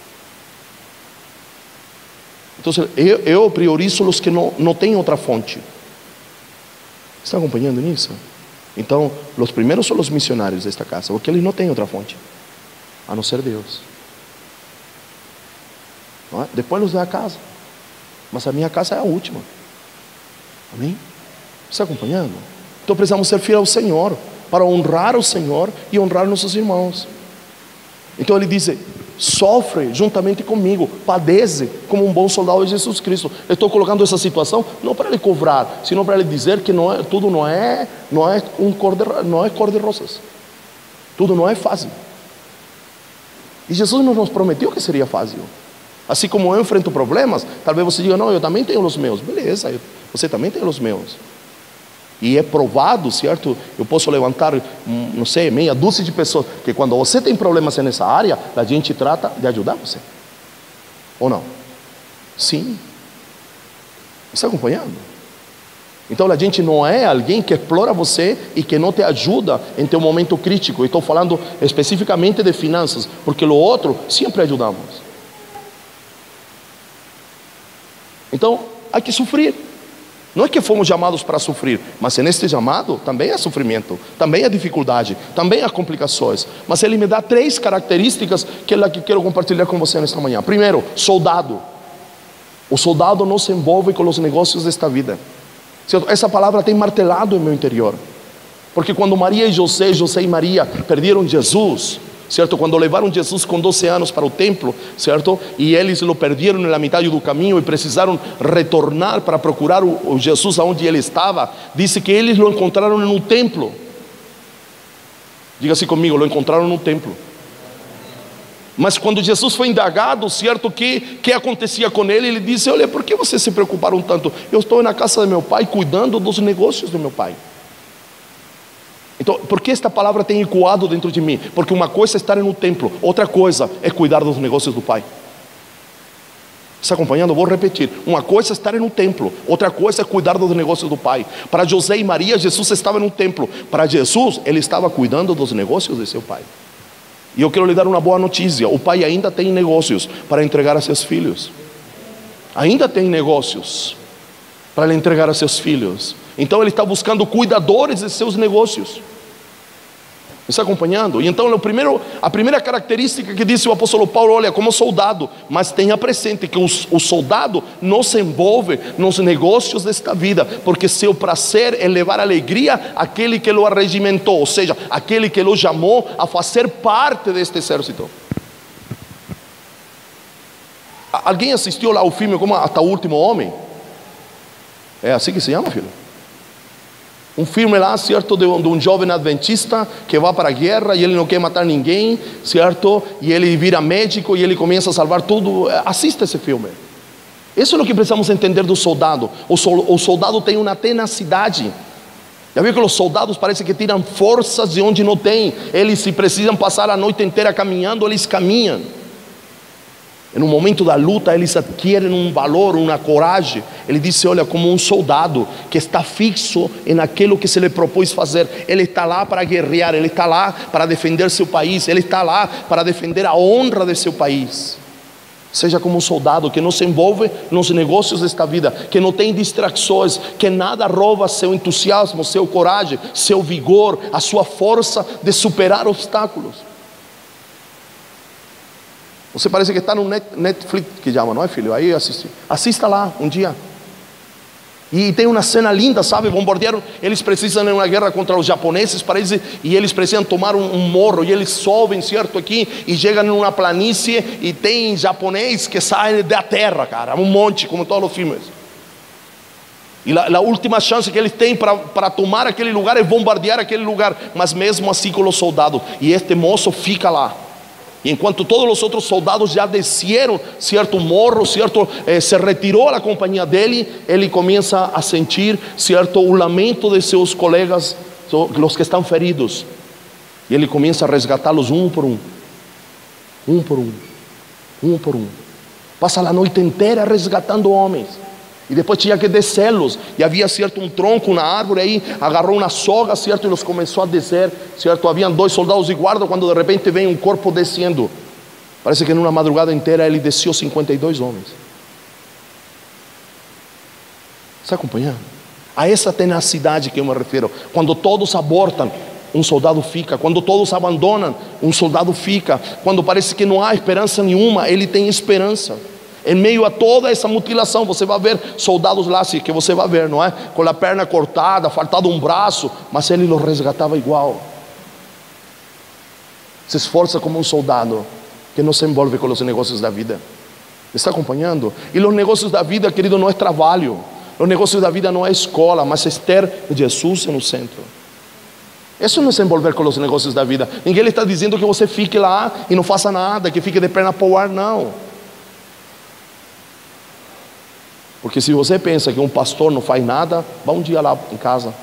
Então, eu, eu priorizo os que não, não têm outra fonte. Está acompanhando nisso? Então, os primeiros são os missionários desta casa, porque eles não têm outra fonte, a não ser Deus. Não é? Depois os da casa, mas a minha casa é a última. Amém? Está acompanhando? Então precisamos ser fiéis ao Senhor, para honrar o Senhor e honrar nossos irmãos. Então ele diz: sofre juntamente comigo, padece como um bom soldado de Jesus Cristo. Eu estou colocando essa situação não para lhe cobrar, senão para lhe dizer que não é, tudo não é, não é um cor de, não é cor de rosas. Tudo não é fácil. E Jesus não nos prometeu que seria fácil. Assim como eu enfrento problemas, talvez você diga: não, eu também tenho os meus. Beleza, você também tem os meus. E é provado, certo? Eu posso levantar, não sei, meia dúzia de pessoas que quando você tem problemas nessa área, a gente trata de ajudar você. Ou não? Sim. Está acompanhando? Então a gente não é alguém que explora você e que não te ajuda em teu momento crítico. Eu estou falando especificamente de finanças, porque o outro sempre ajudamos. Então, há que sofrer. Não é que fomos chamados para sofrer, mas neste chamado também há sofrimento, também há dificuldade, também há complicações. Mas ele me dá três características que é que quero compartilhar com você nesta manhã. Primeiro, soldado. O soldado não se envolve com os negócios desta vida. Essa palavra tem martelado em meu interior. Porque quando Maria e José, José e Maria perderam Jesus, certo? Quando levaram Jesus com doze anos para o templo, certo? E eles o perderam na metade do caminho e precisaram retornar para procurar o, o Jesus aonde ele estava. Disse que eles o encontraram no templo. Diga-se comigo, o encontraram no templo. Mas quando Jesus foi indagado, certo, que que acontecia com ele, ele disse: olha, por que vocês se preocuparam tanto? Eu estou na casa do meu pai, cuidando dos negócios do meu pai. Então, por que esta palavra tem ecoado dentro de mim? Porque uma coisa é estar no templo, outra coisa é cuidar dos negócios do Pai. Está acompanhando? Vou repetir. Uma coisa é estar no templo, outra coisa é cuidar dos negócios do Pai. Para José e Maria, Jesus estava no templo. Para Jesus, ele estava cuidando dos negócios de seu pai. E eu quero lhe dar uma boa notícia: o pai ainda tem negócios para entregar a seus filhos. Ainda tem negócios para lhe entregar a seus filhos. Então ele está buscando cuidadores de seus negócios. Está acompanhando? E então o primeiro, a primeira característica que disse o apóstolo Paulo: olha, como soldado, mas tenha presente que o, o soldado não se envolve nos negócios desta vida, porque seu prazer é levar alegria àquele que o arregimentou, ou seja, aquele que o chamou a fazer parte deste exército. Alguém assistiu lá o filme como Até o Último Homem? É assim que se chama, filho? Um filme lá, certo, de um, de um jovem adventista que vai para a guerra e ele não quer matar ninguém, certo? E ele vira médico e ele começa a salvar tudo. Assista esse filme. Isso é o que precisamos entender do soldado. O, sol, o soldado tem uma tenacidade. Já viu que os soldados parece que tiram forças de onde não tem. Eles, se precisam passar a noite inteira caminhando, eles caminham. No momento da luta, eles adquirem um valor, uma coragem. Ele disse: olha, como um soldado que está fixo em aquilo que se lhe propôs fazer. Ele está lá para guerrear, ele está lá para defender seu país, ele está lá para defender a honra de seu país. Seja como um soldado que não se envolve nos negócios desta vida, que não tem distrações, que nada rouba seu entusiasmo, seu coragem, seu vigor, a sua força de superar obstáculos. Você parece que está no net, Netflix, que chama, não é, filho? Aí assiste. Assista lá um dia. E tem uma cena linda, sabe? Bombardearam. Eles precisam de uma guerra contra os japoneses, parece, e eles precisam tomar um, um morro. E eles sobem, certo, aqui, e chegam numa planície, e tem japonês que saem da terra, cara. Um monte, como todos os filmes. E a, a última chance que eles têm para tomar aquele lugar é bombardear aquele lugar. Mas mesmo assim com os soldados. E este moço fica lá. E enquanto todos os outros soldados já desceram, certo, morro, certo, eh, se retirou a companhia dele, ele começa a sentir, certo, o lamento de seus colegas, os que estão feridos. E ele começa a resgatá-los um por um, um por um, um por um. Passa a noite inteira resgatando homens. E depois tinha que descê-los. E havia, certo, um tronco na árvore aí. Agarrou uma soga, certo, e los começou a descer, certo. Haviam dois soldados de guarda, quando de repente vem um corpo descendo. Parece que numa madrugada inteira ele desceu cinquenta e dois homens. Está acompanhando? A essa tenacidade que eu me refiro. Quando todos abortam, um soldado fica. Quando todos abandonam, um soldado fica. Quando parece que não há esperança nenhuma, ele tem esperança. Em meio a toda essa mutilação, você vai ver soldados lá, assim, que você vai ver, não é? Com a perna cortada, faltado um braço, mas ele os resgatava igual. Se esforça como um soldado que não se envolve com os negócios da vida. Está acompanhando? E os negócios da vida, querido, não é trabalho. Os negócios da vida não é escola, mas é ter Jesus no centro. Isso não é se envolver com os negócios da vida. Ninguém lhe está dizendo que você fique lá e não faça nada, que fique de perna para o ar, não. Porque se você pensa que um pastor não faz nada, vá um dia lá em casa.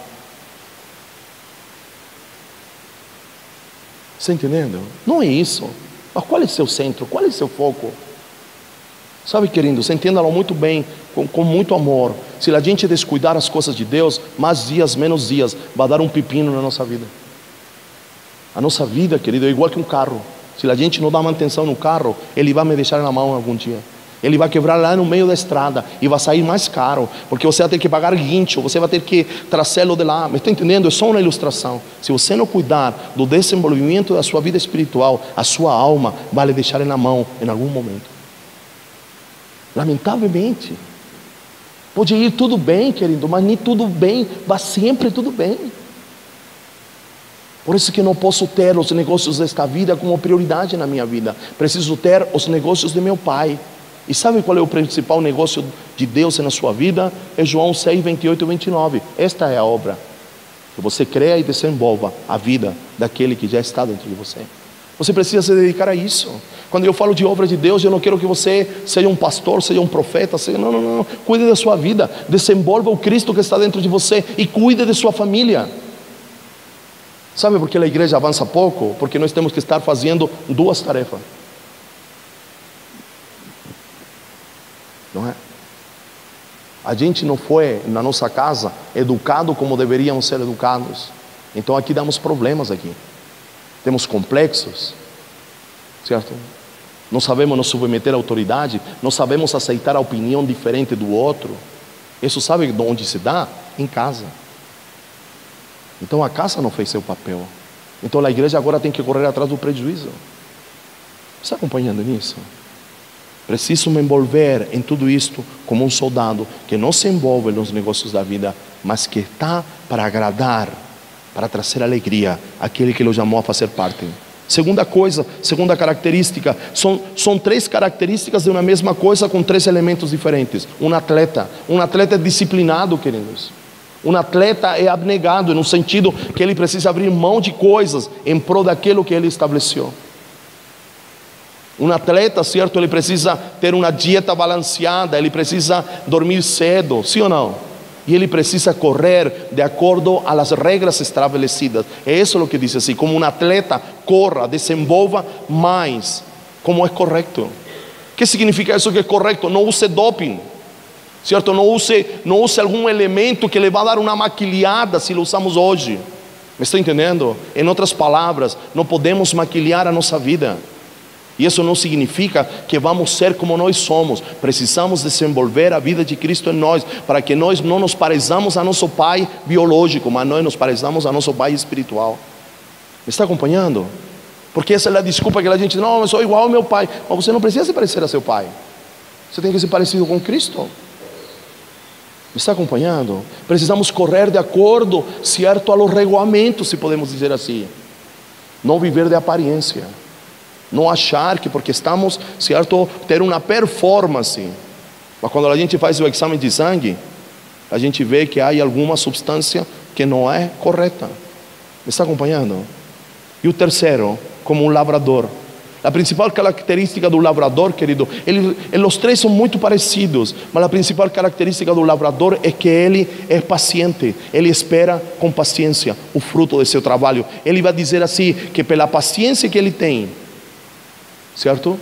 Você entendendo? Não é isso. Mas qual é o seu centro? Qual é o seu foco? Sabe, querido, você entenda-lo muito bem, com, com muito amor. Se a gente descuidar as coisas de Deus, mais dias, menos dias, vai dar um pepino na nossa vida. A nossa vida, querido, é igual que um carro. Se a gente não dá manutenção no carro, ele vai me deixar na mão algum dia. Ele vai quebrar lá no meio da estrada e vai sair mais caro, porque você vai ter que pagar guincho, você vai ter que trazê-lo de lá. Me está entendendo? É só uma ilustração. Se você não cuidar do desenvolvimento da sua vida espiritual, a sua alma vai lhe deixar na mão em algum momento. Lamentavelmente. Pode ir tudo bem, querido, mas nem tudo bem vai sempre tudo bem. Por isso que não posso ter os negócios desta vida como prioridade na minha vida. Preciso ter os negócios de meu Pai. E sabe qual é o principal negócio de Deus na sua vida? É João seis, vinte e oito e vinte e nove. Esta é a obra. Que você creia e desenvolva a vida daquele que já está dentro de você. Você precisa se dedicar a isso. Quando eu falo de obra de Deus, eu não quero que você seja um pastor, seja um profeta, seja... Não, não, não. Cuide da sua vida. Desenvolva o Cristo que está dentro de você. E cuide de sua família. Sabe por que a igreja avança pouco? Porque nós temos que estar fazendo duas tarefas. Não é? A gente não foi na nossa casa educado como deveríamos ser educados. Então aqui damos problemas aqui. Temos complexos, certo? Não sabemos nos submeter à autoridade, não sabemos aceitar a opinião diferente do outro. Isso sabe de onde se dá? Em casa. Então a casa não fez seu papel. Então a igreja agora tem que correr atrás do prejuízo. Você está acompanhando nisso? Preciso me envolver em tudo isto como um soldado que não se envolve nos negócios da vida, mas que está para agradar, para trazer alegria àquele que o chamou a fazer parte. Segunda coisa, segunda característica, são, são três características de uma mesma coisa com três elementos diferentes. Um atleta, um atleta é disciplinado, queridos. Um atleta é abnegado, no sentido que ele precisa abrir mão de coisas em prol daquilo que ele estabeleceu. Um atleta, certo, ele precisa ter uma dieta balanceada, ele precisa dormir cedo, sim ou não? E ele precisa correr de acordo às regras estabelecidas. É isso o que diz assim, como um atleta corra, desenvolva mais, como é correto. O que significa isso que é correto? Não use doping, certo? Não use, não use algum elemento que lhe vai dar uma maquilhada se lo usamos hoje. Me está entendendo? Em outras palavras, não podemos maquilhar a nossa vida. E isso não significa que vamos ser como nós somos. Precisamos desenvolver a vida de Cristo em nós, para que nós não nos pareçamos a nosso pai biológico, mas nós nos pareçamos a nosso pai espiritual. Me está acompanhando? Porque essa é a desculpa que a gente diz: não, eu sou igual ao meu pai. Mas você não precisa se parecer a seu pai. Você tem que ser parecido com Cristo. Me está acompanhando? Precisamos correr de acordo, certo, a los regulamentos, se podemos dizer assim. Não viver de aparência. Não achar que porque estamos, certo, ter uma performance. Mas quando a gente faz o exame de sangue, a gente vê que há alguma substância que não é correta. Me está acompanhando? E o terceiro, como um lavrador. A principal característica do lavrador, querido, ele, os três são muito parecidos, mas a principal característica do lavrador é que ele é paciente, ele espera com paciência o fruto de seu trabalho. Ele vai dizer assim, que pela paciência que ele tem, certo?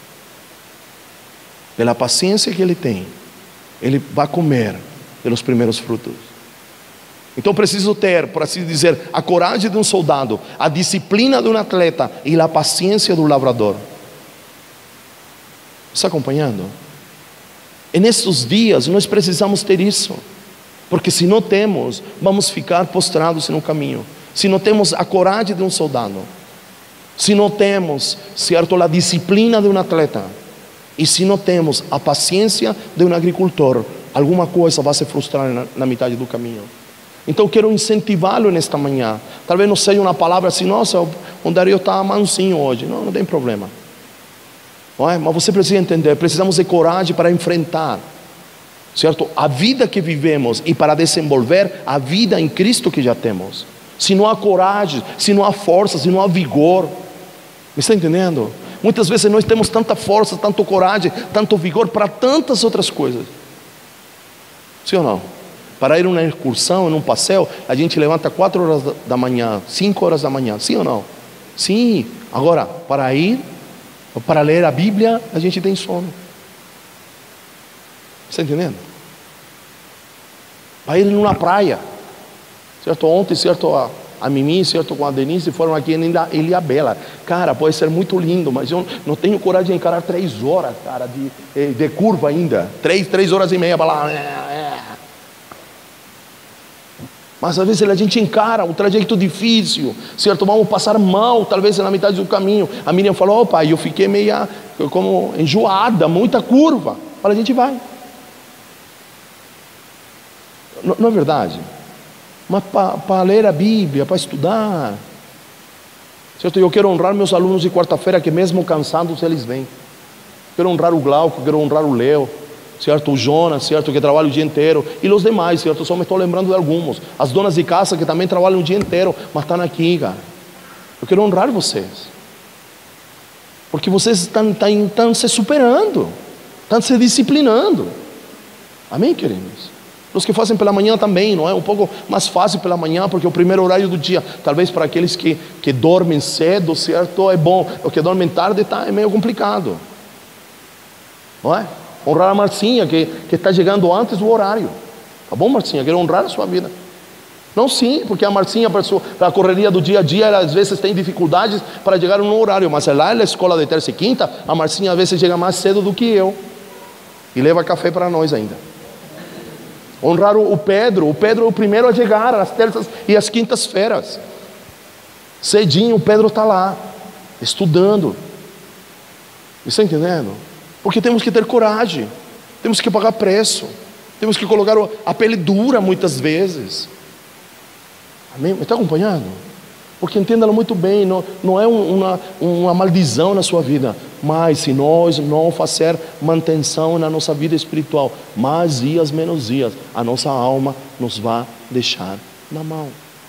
Pela paciência que ele tem, ele vai comer pelos primeiros frutos. Então preciso ter, por assim dizer, a coragem de um soldado, a disciplina de um atleta e a paciência do lavrador. Está acompanhando? E nestes dias nós precisamos ter isso, porque se não temos, vamos ficar postrados no caminho. Se não temos a coragem de um soldado, se não temos, certo, a disciplina de um atleta, e se não temos a paciência de um agricultor, alguma coisa vai se frustrar na, na metade do caminho. Então quero incentivá-lo nesta manhã. Talvez não seja uma palavra assim: nossa, o Dario está mansinho hoje. Não, não tem problema. Não é? Mas você precisa entender, precisamos de coragem para enfrentar, certo, a vida que vivemos e para desenvolver a vida em Cristo que já temos. Se não há coragem, se não há força, se não há vigor, me está entendendo? Muitas vezes nós temos tanta força, tanto coragem, tanto vigor para tantas outras coisas. Sim ou não? Para ir numa excursão, num passeio, a gente levanta quatro horas da manhã, cinco horas da manhã, sim ou não? Sim. Agora, para ir, para ler a Bíblia, a gente tem sono. Está entendendo? Para ir numa praia, certo? Ontem, certo, a, a Mimi, certo, com a Denise, foram aqui em Ilhabela. Cara, pode ser muito lindo, mas eu não tenho coragem de encarar três horas, cara, de, de curva ainda. Três, três horas e meia para lá. Mas às vezes a gente encara um trajeto difícil, certo? Vamos passar mal, talvez na metade do caminho. A Miriam falou: oh, pai, eu fiquei meia como enjoada, muita curva. Fala, a gente vai. Não, não é verdade? Mas para ler a Bíblia, para estudar, certo? Eu quero honrar meus alunos de quarta-feira, que mesmo cansados eles vêm. Quero honrar o Glauco, quero honrar o Leo, certo? O Jonas, certo? Que trabalha o dia inteiro. E os demais, certo? Só me estou lembrando de alguns. As donas de casa que também trabalham o dia inteiro, mas estão aqui, cara. Eu quero honrar vocês. Porque vocês estão, estão, estão se superando. Estão se disciplinando. Amém, queridos? Os que fazem pela manhã também, não é? Um pouco mais fácil pela manhã, porque é o primeiro horário do dia. Talvez para aqueles que, que dormem cedo, certo? É bom. O que dormem tarde tá, é meio complicado. Não é? Honrar a Marcinha, que, que está chegando antes do horário. Tá bom, Marcinha? Quero honrar a sua vida. Não, sim, porque a Marcinha, para a correria do dia a dia, ela às vezes tem dificuldades para chegar no horário. Mas lá na escola de terça e quinta, a Marcinha às vezes chega mais cedo do que eu. E leva café para nós ainda. Honrar o, o Pedro. O Pedro é o primeiro a chegar às terças e às quintas-feiras. Cedinho o Pedro está lá, estudando. Está entendendo? Porque temos que ter coragem, temos que pagar preço, temos que colocar a pele dura muitas vezes. Amém? Me está acompanhando? Porque entenda-lo muito bem, não, não é uma, uma maldição na sua vida, mas se nós não fazer manutenção na nossa vida espiritual, mais dias, menos dias, a nossa alma nos vai deixar na mão.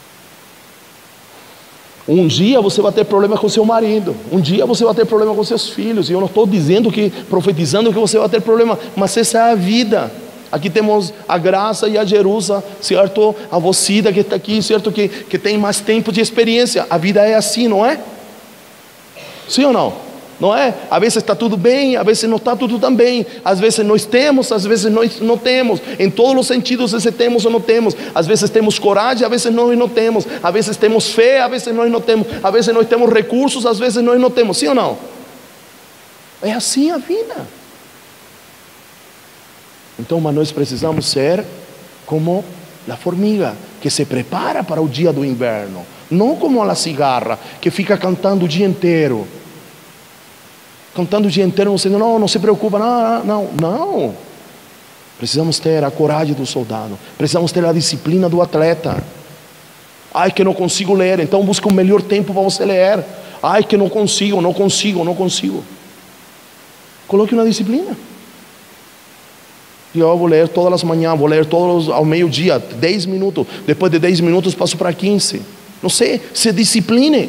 Um dia você vai ter problema com seu marido, um dia você vai ter problema com seus filhos, e eu não estou dizendo que, profetizando que você vai ter problema, mas essa é a vida. Aqui temos a Graça e a Jerusa, certo? A Vocida que está aqui, certo? Que, que tem mais tempo de experiência. A vida é assim, não é? Sim ou não? Não é? Às vezes está tudo bem, às vezes não está tudo tão bem. Às vezes nós temos, às vezes nós não temos. Em todos os sentidos, às vezes temos ou não temos. Às vezes temos coragem, às vezes nós não temos. Às vezes temos fé, às vezes nós não temos. Às vezes nós temos recursos, às vezes nós não temos. Sim ou não? É assim a vida. Então, mas nós precisamos ser como a formiga, que se prepara para o dia do inverno. Não como a la cigarra, que fica cantando o dia inteiro. Cantando o dia inteiro, dizendo, não, não se preocupa, não, não, não. Precisamos ter a coragem do soldado. Precisamos ter a disciplina do atleta. Ai, que não consigo ler, então busca o melhor tempo para você ler. Ai, que não consigo, não consigo, não consigo. Coloque uma disciplina. Eu vou ler todas as manhãs, vou ler todos ao meio-dia, dez minutos. Depois de dez minutos passo para quinze. Não sei, se discipline.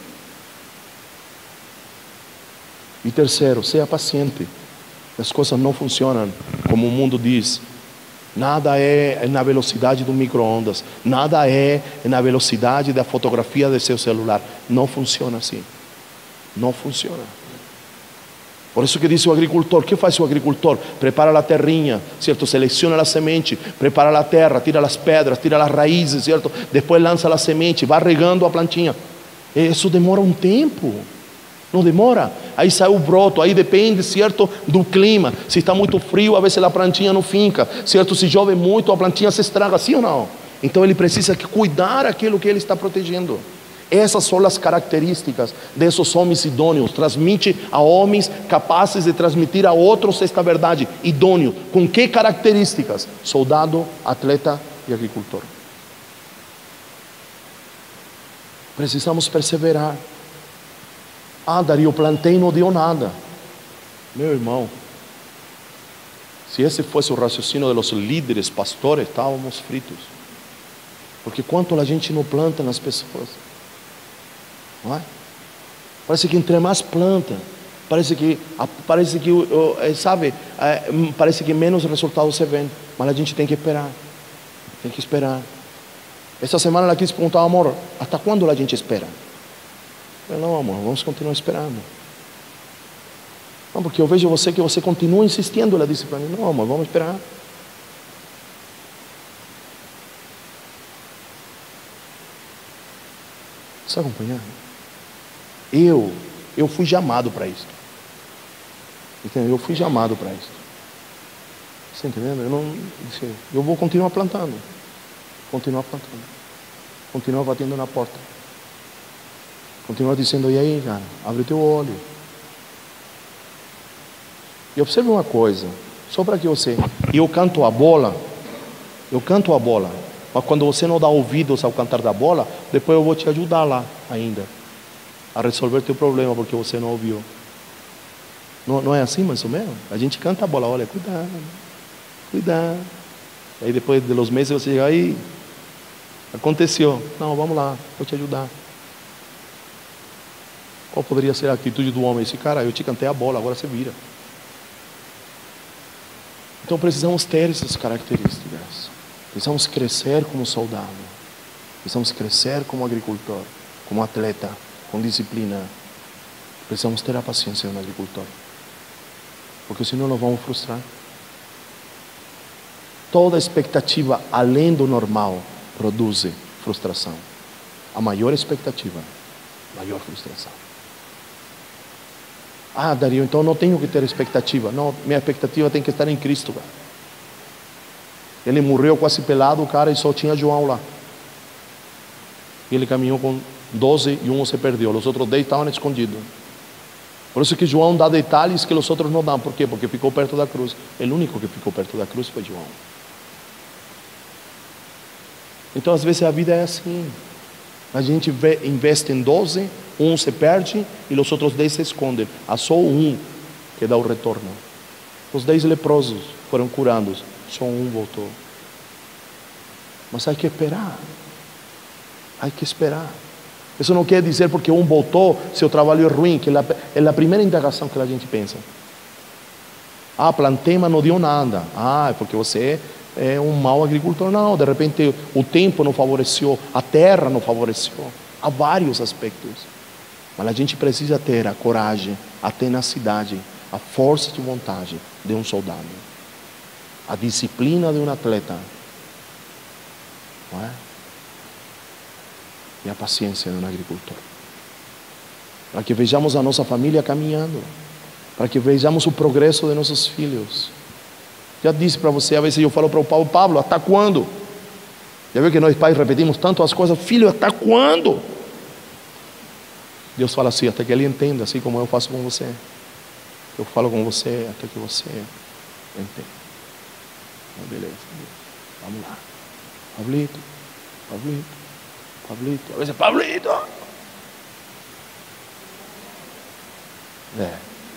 E terceiro, seja paciente. As coisas não funcionam como o mundo diz. Nada é na velocidade do micro-ondas. Nada é na velocidade da fotografia do seu celular. Não funciona assim. Não funciona. Por isso que diz o agricultor, o que faz o agricultor? Prepara a terrinha, certo? Seleciona a semente, prepara a terra, tira as pedras, tira as raízes, certo? Depois lança a semente, vai regando a plantinha. Isso demora um tempo. Não demora? Aí sai o broto, aí depende, certo, do clima. Se está muito frio, a vezes a plantinha não finca, certo? Se chove muito, a plantinha se estraga, sim ou não? Então ele precisa cuidar aquilo que ele está protegendo. Essas são as características desses homens idôneos. Transmite a homens capazes de transmitir a outros esta verdade. Idôneo. Com que características? Soldado, atleta e agricultor. Precisamos perseverar. Ah, Dario, plantei e não deu nada. Meu irmão, se esse fosse o raciocínio dos líderes, pastores, estávamos fritos. Porque quanto a gente não planta nas pessoas, não é? Parece que entre mais planta, parece que, parece que sabe, parece que menos resultados se vê. Mas a gente tem que esperar. Tem que esperar. Essa semana ela quis perguntar, amor, até quando a gente espera? Eu, não, amor, vamos continuar esperando. Não, porque eu vejo você que você continua insistindo. Ela disse para mim, não, amor, vamos esperar. Você acompanhar? Eu, eu fui chamado para isso. Entendeu? Eu fui chamado para isso. Você entendendo? Eu não, eu vou continuar plantando. Continuar plantando. Continuar batendo na porta. Continua dizendo, e aí, cara, abre o teu olho. E observe uma coisa, só para que você... Eu canto a bola, eu canto a bola, mas quando você não dá ouvidos ao cantar da bola, depois eu vou te ajudar lá ainda, a resolver teu problema, porque você não ouviu. Não, não é assim mais ou menos? A gente canta a bola, olha, cuidado, cuidado. Aí depois de uns meses você chega, aí, aconteceu. Não, vamos lá, vou te ajudar. Qual poderia ser a atitude do homem? Esse cara, eu te cantei a bola, agora você vira. Então precisamos ter essas características. Precisamos crescer como soldado. Precisamos crescer como agricultor, como atleta, com disciplina. Precisamos ter a paciência do agricultor. Porque senão nós vamos frustrar. Toda expectativa além do normal produz frustração. A maior expectativa, maior frustração. Ah, Dario, então não tenho que ter expectativa. Não, minha expectativa tem que estar em Cristo, cara. Ele morreu quase pelado, cara, e só tinha João lá. E ele caminhou com doze e um se perdeu. Os outros dez estavam escondidos. Por isso que João dá detalhes que os outros não dão. Por quê? Porque ficou perto da cruz. O único que ficou perto da cruz foi João. Então, às vezes, a vida é assim. A gente investe em doze, um se perde e os outros dez se escondem. Há só um que dá o retorno. Os dez leprosos foram curados, só um voltou. Mas há que esperar. Há que esperar. Isso não quer dizer porque um voltou, seu trabalho é ruim, que é a primeira indagação que a gente pensa. Ah, plantei, mas não deu nada. Ah, é porque você é um mau agricultor. Não, de repente o tempo não favoreceu, a terra não favoreceu. Há vários aspectos. Mas a gente precisa ter a coragem, a tenacidade, a força de vontade de um soldado. A disciplina de um atleta. Não é? E a paciência de um agricultor. Para que vejamos a nossa família caminhando. Para que vejamos o progresso de nossos filhos. Já disse para você, a vezes eu falo para o Paulo, Pablo, até quando? Já viu que nós pais repetimos tanto as coisas? Filho, até quando? Deus fala assim, até que ele entenda, assim como eu faço com você. Eu falo com você até que você entenda. Ah, beleza, vamos lá. Pablito, Pablito, Pablito. A veces, Pablito. É.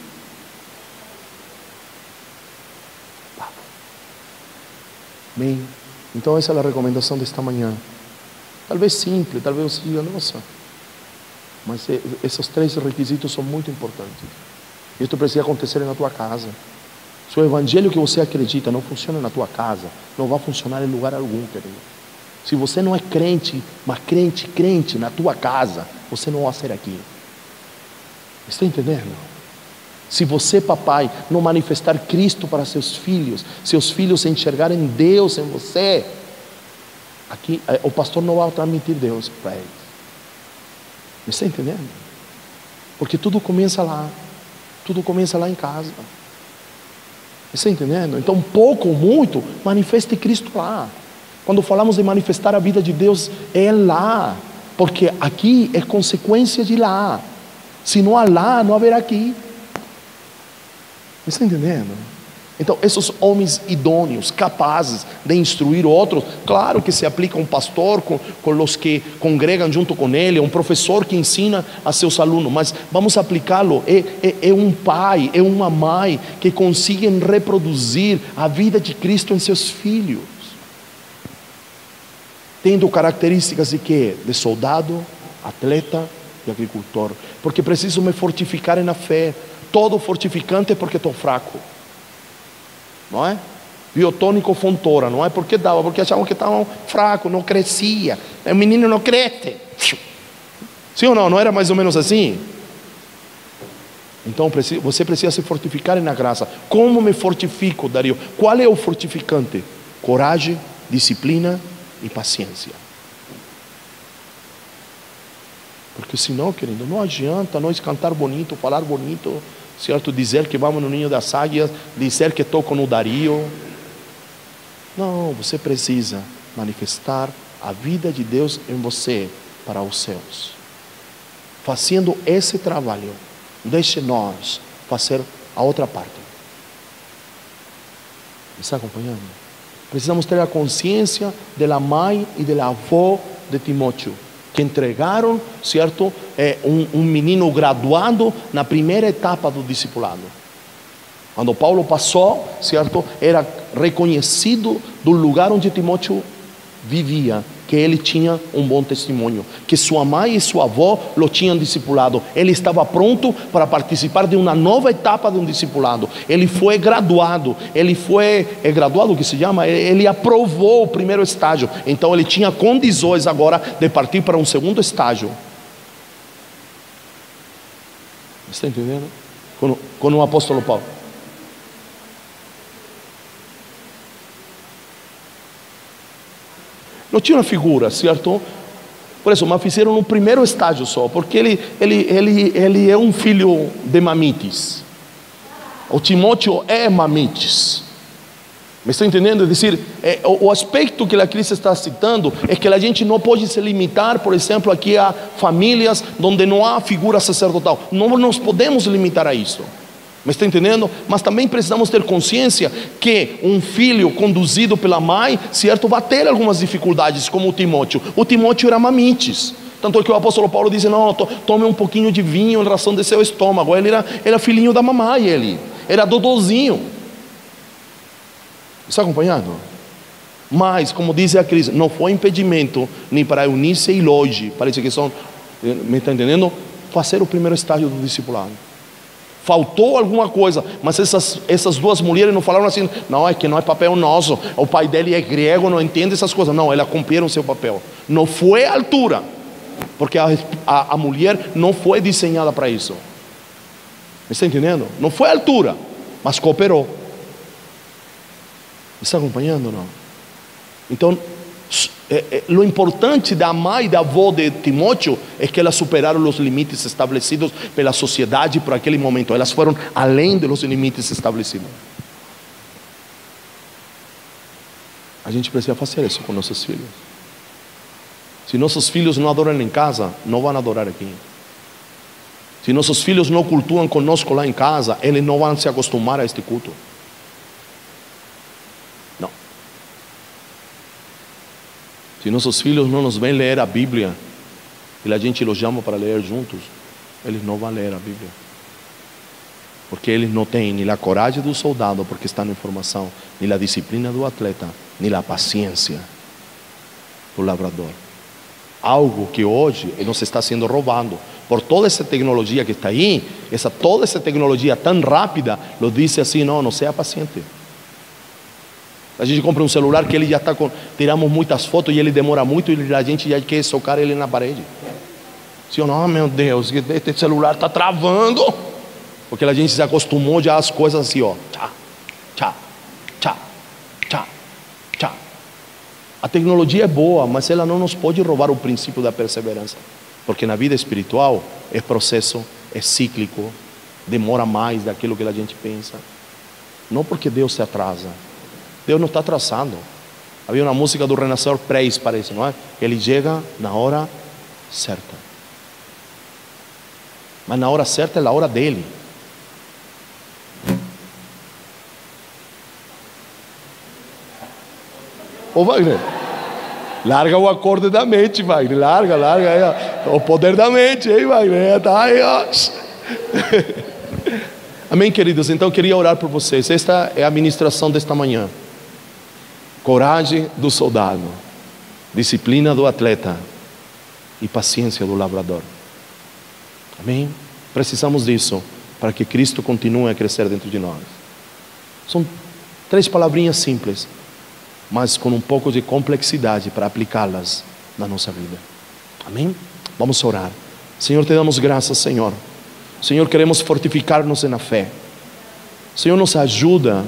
Bem, então essa é a recomendação desta manhã. Talvez simples, talvez você diga, nossa, mas esses três requisitos são muito importantes. Isso precisa acontecer na tua casa. Se o evangelho que você acredita não funciona na tua casa, não vai funcionar em lugar algum, querido. Se você não é crente, mas crente, crente na tua casa, você não vai ser aqui. Está entendendo? Se você, papai, não manifestar Cristo para seus filhos, seus filhos enxergarem Deus em você, aqui o pastor não vai transmitir Deus para eles. Me está entendendo? Porque tudo começa lá. Tudo começa lá em casa. Me está entendendo? Então, pouco ou muito, manifeste Cristo lá. Quando falamos de manifestar a vida de Deus, é lá. Porque aqui é consequência de lá. Se não há lá, não haverá aqui. Me está entendendo? Então, esses homens idôneos, capazes de instruir outros, claro que se aplica um pastor com, com os que congregam junto com ele, um professor que ensina a seus alunos, mas vamos aplicá-lo, é, é, é um pai, é uma mãe que conseguem reproduzir a vida de Cristo em seus filhos, tendo características de quê? De soldado, atleta e agricultor, porque preciso me fortificar na fé. Todo fortificante é porque estou fraco. Não é? Biotônico Fontoura, não é porque dava, porque achavam que estavam fracos, não crescia. O menino não cresce. Sim ou não? Não era mais ou menos assim? Então você precisa se fortificar na graça. Como me fortifico, Dario? Qual é o fortificante? Coragem, disciplina e paciência. Porque senão, querido, não adianta nós cantar bonito, falar bonito, certo? Dizer que vamos no ninho das águias, dizer que toco no Dario. Não, você precisa manifestar a vida de Deus em você para os céus. Fazendo esse trabalho, deixe nós fazer a outra parte. Me está acompanhando? Precisamos ter a consciência da mãe e da avó de Timóteo, que entregaram, certo, é, um, um menino graduado na primeira etapa do discipulado. Quando Paulo passou, certo, era reconhecido do lugar onde Timóteo vivia, que ele tinha um bom testemunho, que sua mãe e sua avó o tinham discipulado. Ele estava pronto para participar de uma nova etapa de um discipulado. Ele foi graduado, ele foi, é graduado que se chama, ele aprovou o primeiro estágio, então ele tinha condições agora de partir para um segundo estágio. Está entendendo? Com, com o apóstolo Paulo. Não tinha uma figura, certo? Por isso, mas fizeram no primeiro estágio só, porque ele, ele, ele, ele é um filho de mamites. O Timóteo é mamites. Me está entendendo? É dizer, é, o, o aspecto que a Cristo está citando é que a gente não pode se limitar, por exemplo, aqui a famílias onde não há figura sacerdotal. Não nos podemos limitar a isso. Me está entendendo? Mas também precisamos ter consciência que um filho conduzido pela mãe, certo, vai ter algumas dificuldades, como o Timóteo. O Timóteo era mamites. Tanto que o apóstolo Paulo diz, não, tome um pouquinho de vinho em razão de seu estômago. Ele era, era filhinho da mamãe, ele era dodozinho. Está acompanhando? Mas, como diz a Cris, não foi impedimento nem para Eunice e Loide, parece que são, me está entendendo? Fazer o primeiro estágio do discipulado. Faltou alguma coisa, mas essas, essas duas mulheres não falaram assim, não, é que não é papel nosso, o pai dele é grego, não entende essas coisas. Não, elas cumpriram seu papel. Não foi a altura, porque a, a, a mulher não foi desenhada para isso. Me está entendendo? Não foi a altura, mas cooperou. Me está acompanhando ou não? Então, é, é, o importante da mãe e da avó de Timóteo é que elas superaram os limites estabelecidos pela sociedade por aquele momento. Elas foram além dos limites estabelecidos. A gente precisa fazer isso com nossos filhos. Se nossos filhos não adoram em casa, não vão adorar aqui. Se nossos filhos não cultuam conosco lá em casa, eles não vão se acostumar a este culto. Não. Se nossos filhos não nos vêm ler a Bíblia, e a gente os chama para ler juntos, eles não vão ler a Bíblia. Porque eles não têm nem a coragem do soldado, porque estão em formação, nem a disciplina do atleta, nem a paciência do lavrador. Algo que hoje nos está sendo roubado por toda essa tecnologia que está aí, essa, toda essa tecnologia tão rápida, lo diz assim: não, não seja paciente. A gente compra um celular que ele já está com, tiramos muitas fotos e ele demora muito e a gente já quer socar ele na parede. Sim ou não? Meu Deus, este celular está travando, porque a gente se acostumou já às coisas assim, ó, tchá, tchá, tchá, tchá, tchá. A tecnologia é boa, mas ela não nos pode roubar o princípio da perseverança, porque na vida espiritual é processo, é cíclico, demora mais daquilo que a gente pensa. Não porque Deus se atrasa, Deus não está atrasando. Havia uma música do Renascer Praise, parece, não é? Ele chega na hora certa, mas na hora certa é a hora dele. Ô Wagner, larga o acorde da mente, Wagner. Larga, larga aí, ó. O poder da mente, hein, Wagner? Tá aí, ó. Amém, queridos? Então eu queria orar por vocês. Esta é a ministração desta manhã. Coragem do soldado, disciplina do atleta e paciência do lavrador. Amém? Precisamos disso para que Cristo continue a crescer dentro de nós. São três palavrinhas simples, mas com um pouco de complexidade para aplicá-las na nossa vida. Amém? Vamos orar. Senhor, te damos graças, Senhor. Senhor, queremos fortificar-nos na fé. Senhor, nos ajuda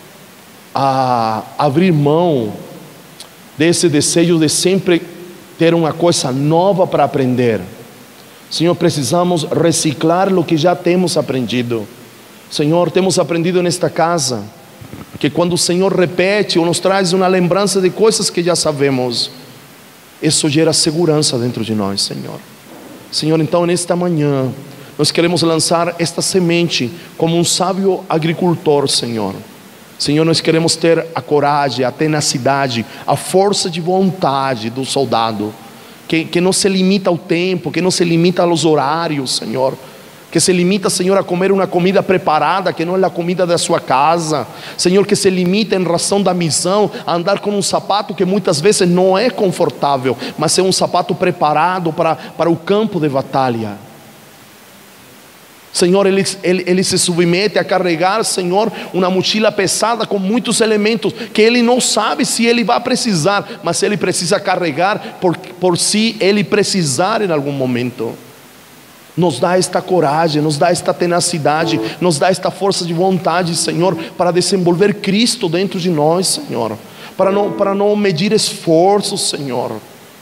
a abrir mão desse desejo de sempre ter uma coisa nova para aprender. Senhor, precisamos reciclar o que já temos aprendido. Senhor, temos aprendido nesta casa que quando o Senhor repete ou nos traz uma lembrança de coisas que já sabemos, isso gera segurança dentro de nós, Senhor. Senhor, então nesta manhã nós queremos lançar esta semente como um sábio agricultor, Senhor. Senhor, nós queremos ter a coragem, a tenacidade, a força de vontade do soldado, que, que não se limita ao tempo, que não se limita aos horários, Senhor, que se limita, Senhor, a comer uma comida preparada, que não é a comida da sua casa. Senhor, que se limita em razão da missão a andar com um sapato que muitas vezes não é confortável, mas é um sapato preparado para, para o campo de batalha. Senhor, ele, ele, ele se submete a carregar, Senhor, uma mochila pesada com muitos elementos que ele não sabe se ele vai precisar, mas ele precisa carregar por, por si ele precisar em algum momento. Nos dá esta coragem, nos dá esta tenacidade, nos dá esta força de vontade, Senhor, para desenvolver Cristo dentro de nós, Senhor, para não, para não medir esforços, Senhor.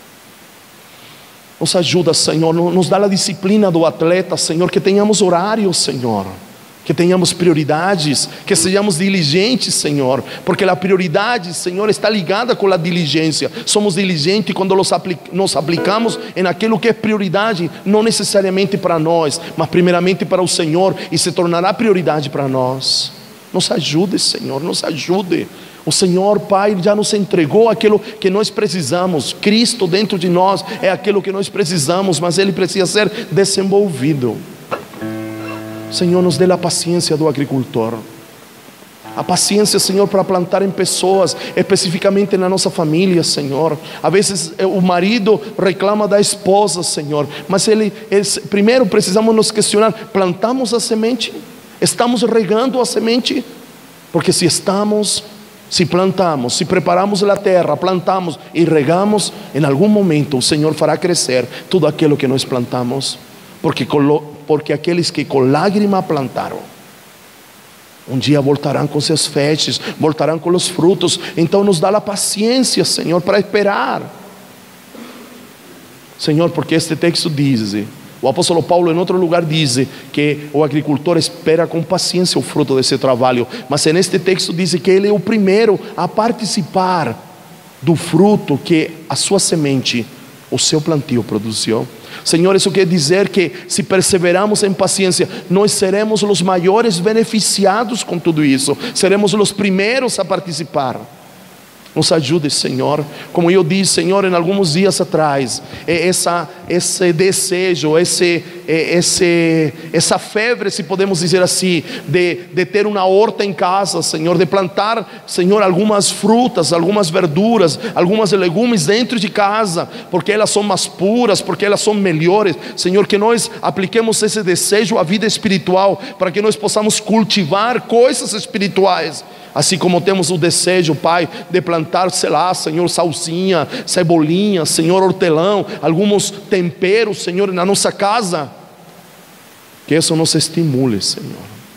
Nos ajuda, Senhor, nos dá a disciplina do atleta, Senhor, que tenhamos horários, Senhor, que tenhamos prioridades, que sejamos diligentes, Senhor, porque a prioridade, Senhor, está ligada com a diligência. Somos diligentes quando nos aplicamos em aquilo que é prioridade, não necessariamente para nós, mas primeiramente para o Senhor, e se tornará prioridade para nós. Nos ajude, Senhor, nos ajude. O Senhor, Pai, já nos entregou aquilo que nós precisamos. Cristo dentro de nós é aquilo que nós precisamos, mas Ele precisa ser desenvolvido. Senhor, nos dê a paciência do agricultor, a paciência, Senhor, para plantar em pessoas, especificamente na nossa família, Senhor. Às vezes o marido reclama da esposa, Senhor, mas ele, ele primeiro precisamos nos questionar: plantamos a semente? Estamos regando a semente? Porque se estamos, se plantamos, se preparamos a terra, plantamos e regamos, em algum momento o Senhor fará crescer tudo aquilo que nós plantamos, porque colo Porque aqueles que com lágrima plantaram, um dia voltarão com seus feixes, voltarão com os frutos. Então nos dá a paciência, Senhor, para esperar, Senhor, porque este texto diz, o apóstolo Paulo em outro lugar diz que o agricultor espera com paciência o fruto desse trabalho, mas neste texto diz que ele é o primeiro a participar do fruto que a sua semente o seu plantio produziu. Senhor, isso quer dizer que se perseveramos em paciência, nós seremos os maiores beneficiados com tudo isso, seremos os primeiros a participar. Nos ajude, Senhor. Como eu disse, Senhor, em alguns dias atrás, essa, esse desejo, esse, esse, essa febre, se podemos dizer assim, de, de ter uma horta em casa, Senhor, de plantar, Senhor, algumas frutas, algumas verduras, algumas legumes dentro de casa, porque elas são mais puras, porque elas são melhores. Senhor, que nós apliquemos esse desejo à vida espiritual, para que nós possamos cultivar coisas espirituais. Assim como temos o desejo, Pai, de plantar, sei lá, Senhor, salsinha, cebolinha, Senhor, hortelã, alguns temperos, Senhor, na nossa casa. Que isso nos estimule, Senhor,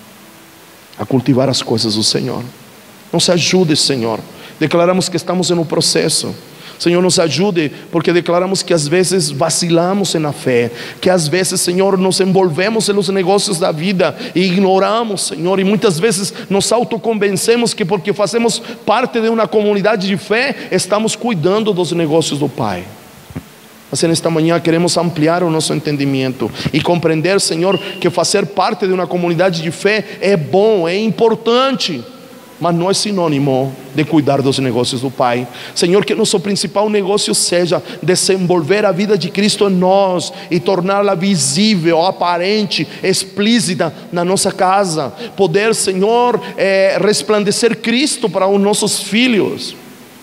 a cultivar as coisas do Senhor. Nos ajude, Senhor. Declaramos que estamos em um processo. Senhor, nos ajude, porque declaramos que às vezes vacilamos na fé, que às vezes, Senhor, nos envolvemos nos negócios da vida e ignoramos, Senhor, e muitas vezes nos autoconvencemos que porque fazemos parte de uma comunidade de fé, estamos cuidando dos negócios do Pai. Mas nesta manhã queremos ampliar o nosso entendimento e compreender, Senhor, que fazer parte de uma comunidade de fé é bom, é importante, mas não é sinônimo de cuidar dos negócios do Pai. Senhor, que nosso principal negócio seja desenvolver a vida de Cristo em nós e torná-la visível, aparente, explícita na nossa casa. Poder, Senhor, é, resplandecer Cristo para os nossos filhos.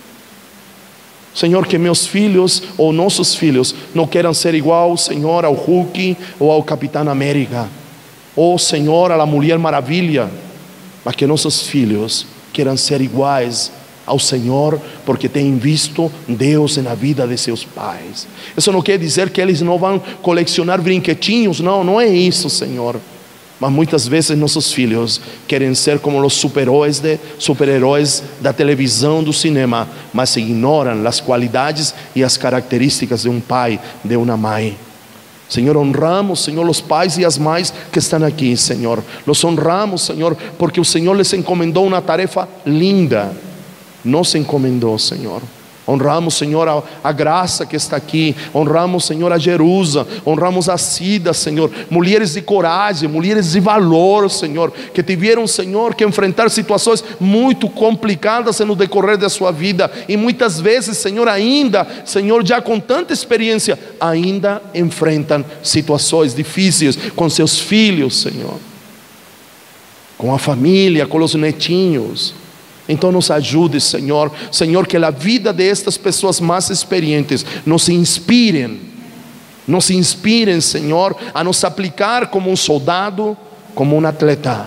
Senhor, que meus filhos ou nossos filhos não queiram ser igual, Senhor, ao Hulk ou ao Capitão América, ou, Senhor, à Mulher Maravilha, mas que nossos filhos queiram ser iguais ao Senhor, porque têm visto Deus na vida de seus pais. Isso não quer dizer que eles não vão colecionar brinquetinhos, não, não é isso, Senhor. Mas muitas vezes nossos filhos querem ser como os super-heróis de, super-heróis da televisão, do cinema, mas ignoram as qualidades e as características de um pai, de uma mãe. Senhor, honramos, Senhor, os pais e as mães que estão aqui, Senhor. Los honramos, Senhor, porque o Senhor les encomendou uma tarefa linda. Nos encomendou, Senhor. Honramos, Senhor, a, a Graça que está aqui. Honramos, Senhor, a Jerusa. Honramos a Cida, Senhor. Mulheres de coragem, mulheres de valor, Senhor, que tiveram, Senhor, que enfrentar situações muito complicadas no decorrer da sua vida. E muitas vezes, Senhor, ainda, Senhor, já com tanta experiência, ainda enfrentam situações difíceis com seus filhos, Senhor, com a família, com os netinhos. Então nos ajude, Senhor, Senhor, que a vida de estas pessoas mais experientes nos inspirem, nos inspirem, Senhor, a nos aplicar como um soldado, como um atleta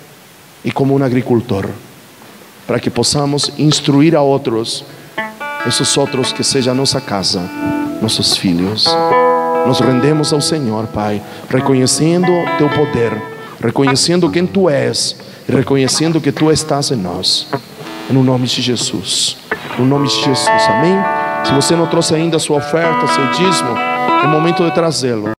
e como um agricultor, para que possamos instruir a outros, esses outros que seja a nossa casa, nossos filhos. Nos rendemos ao Senhor, Pai, reconhecendo Teu poder, reconhecendo quem Tu és, e reconhecendo que Tu estás em nós. No nome de Jesus, no nome de Jesus, amém? Se você não trouxe ainda a sua oferta, seu dízimo, é momento de trazê-lo.